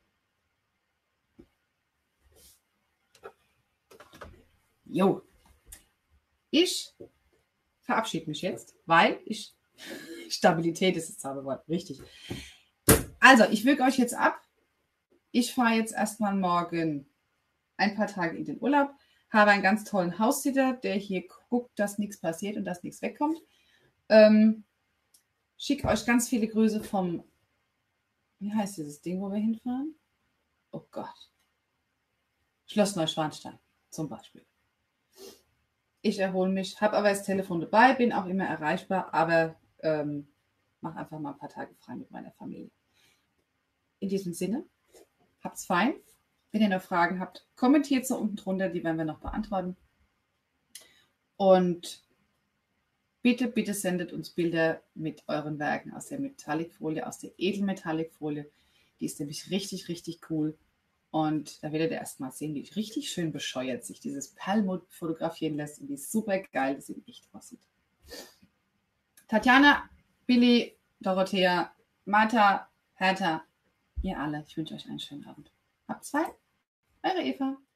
Jo. Ich verabschiede mich jetzt, weil ich Stabilität ist das Zauberwort, richtig. Also, ich wirke euch jetzt ab. Ich fahre jetzt erstmal morgen ein paar Tage in den Urlaub, habe einen ganz tollen Haussitter, der hier guckt, dass nichts passiert und dass nichts wegkommt. Ähm, schicke euch ganz viele Grüße vom, wie heißt dieses Ding, wo wir hinfahren? Oh Gott. Schloss Neuschwanstein zum Beispiel. Ich erhole mich, habe aber das Telefon dabei, bin auch immer erreichbar, aber ähm, mache einfach mal ein paar Tage frei mit meiner Familie. In diesem Sinne, habt's fein. Wenn ihr noch Fragen habt, kommentiert so unten drunter, die werden wir noch beantworten. Und bitte, bitte sendet uns Bilder mit euren Werken aus der Metallicfolie, aus der Edelmetallicfolie. Die ist nämlich richtig, richtig cool. Und da werdet ihr erstmal sehen, wie richtig schön bescheuert sich dieses Perlmutt fotografieren lässt und wie super geil das in echt aussieht. Tatjana, Billy, Dorothea, Martha, Hertha, ihr alle, ich wünsche euch einen schönen Abend. Habt's fein, eure Eva.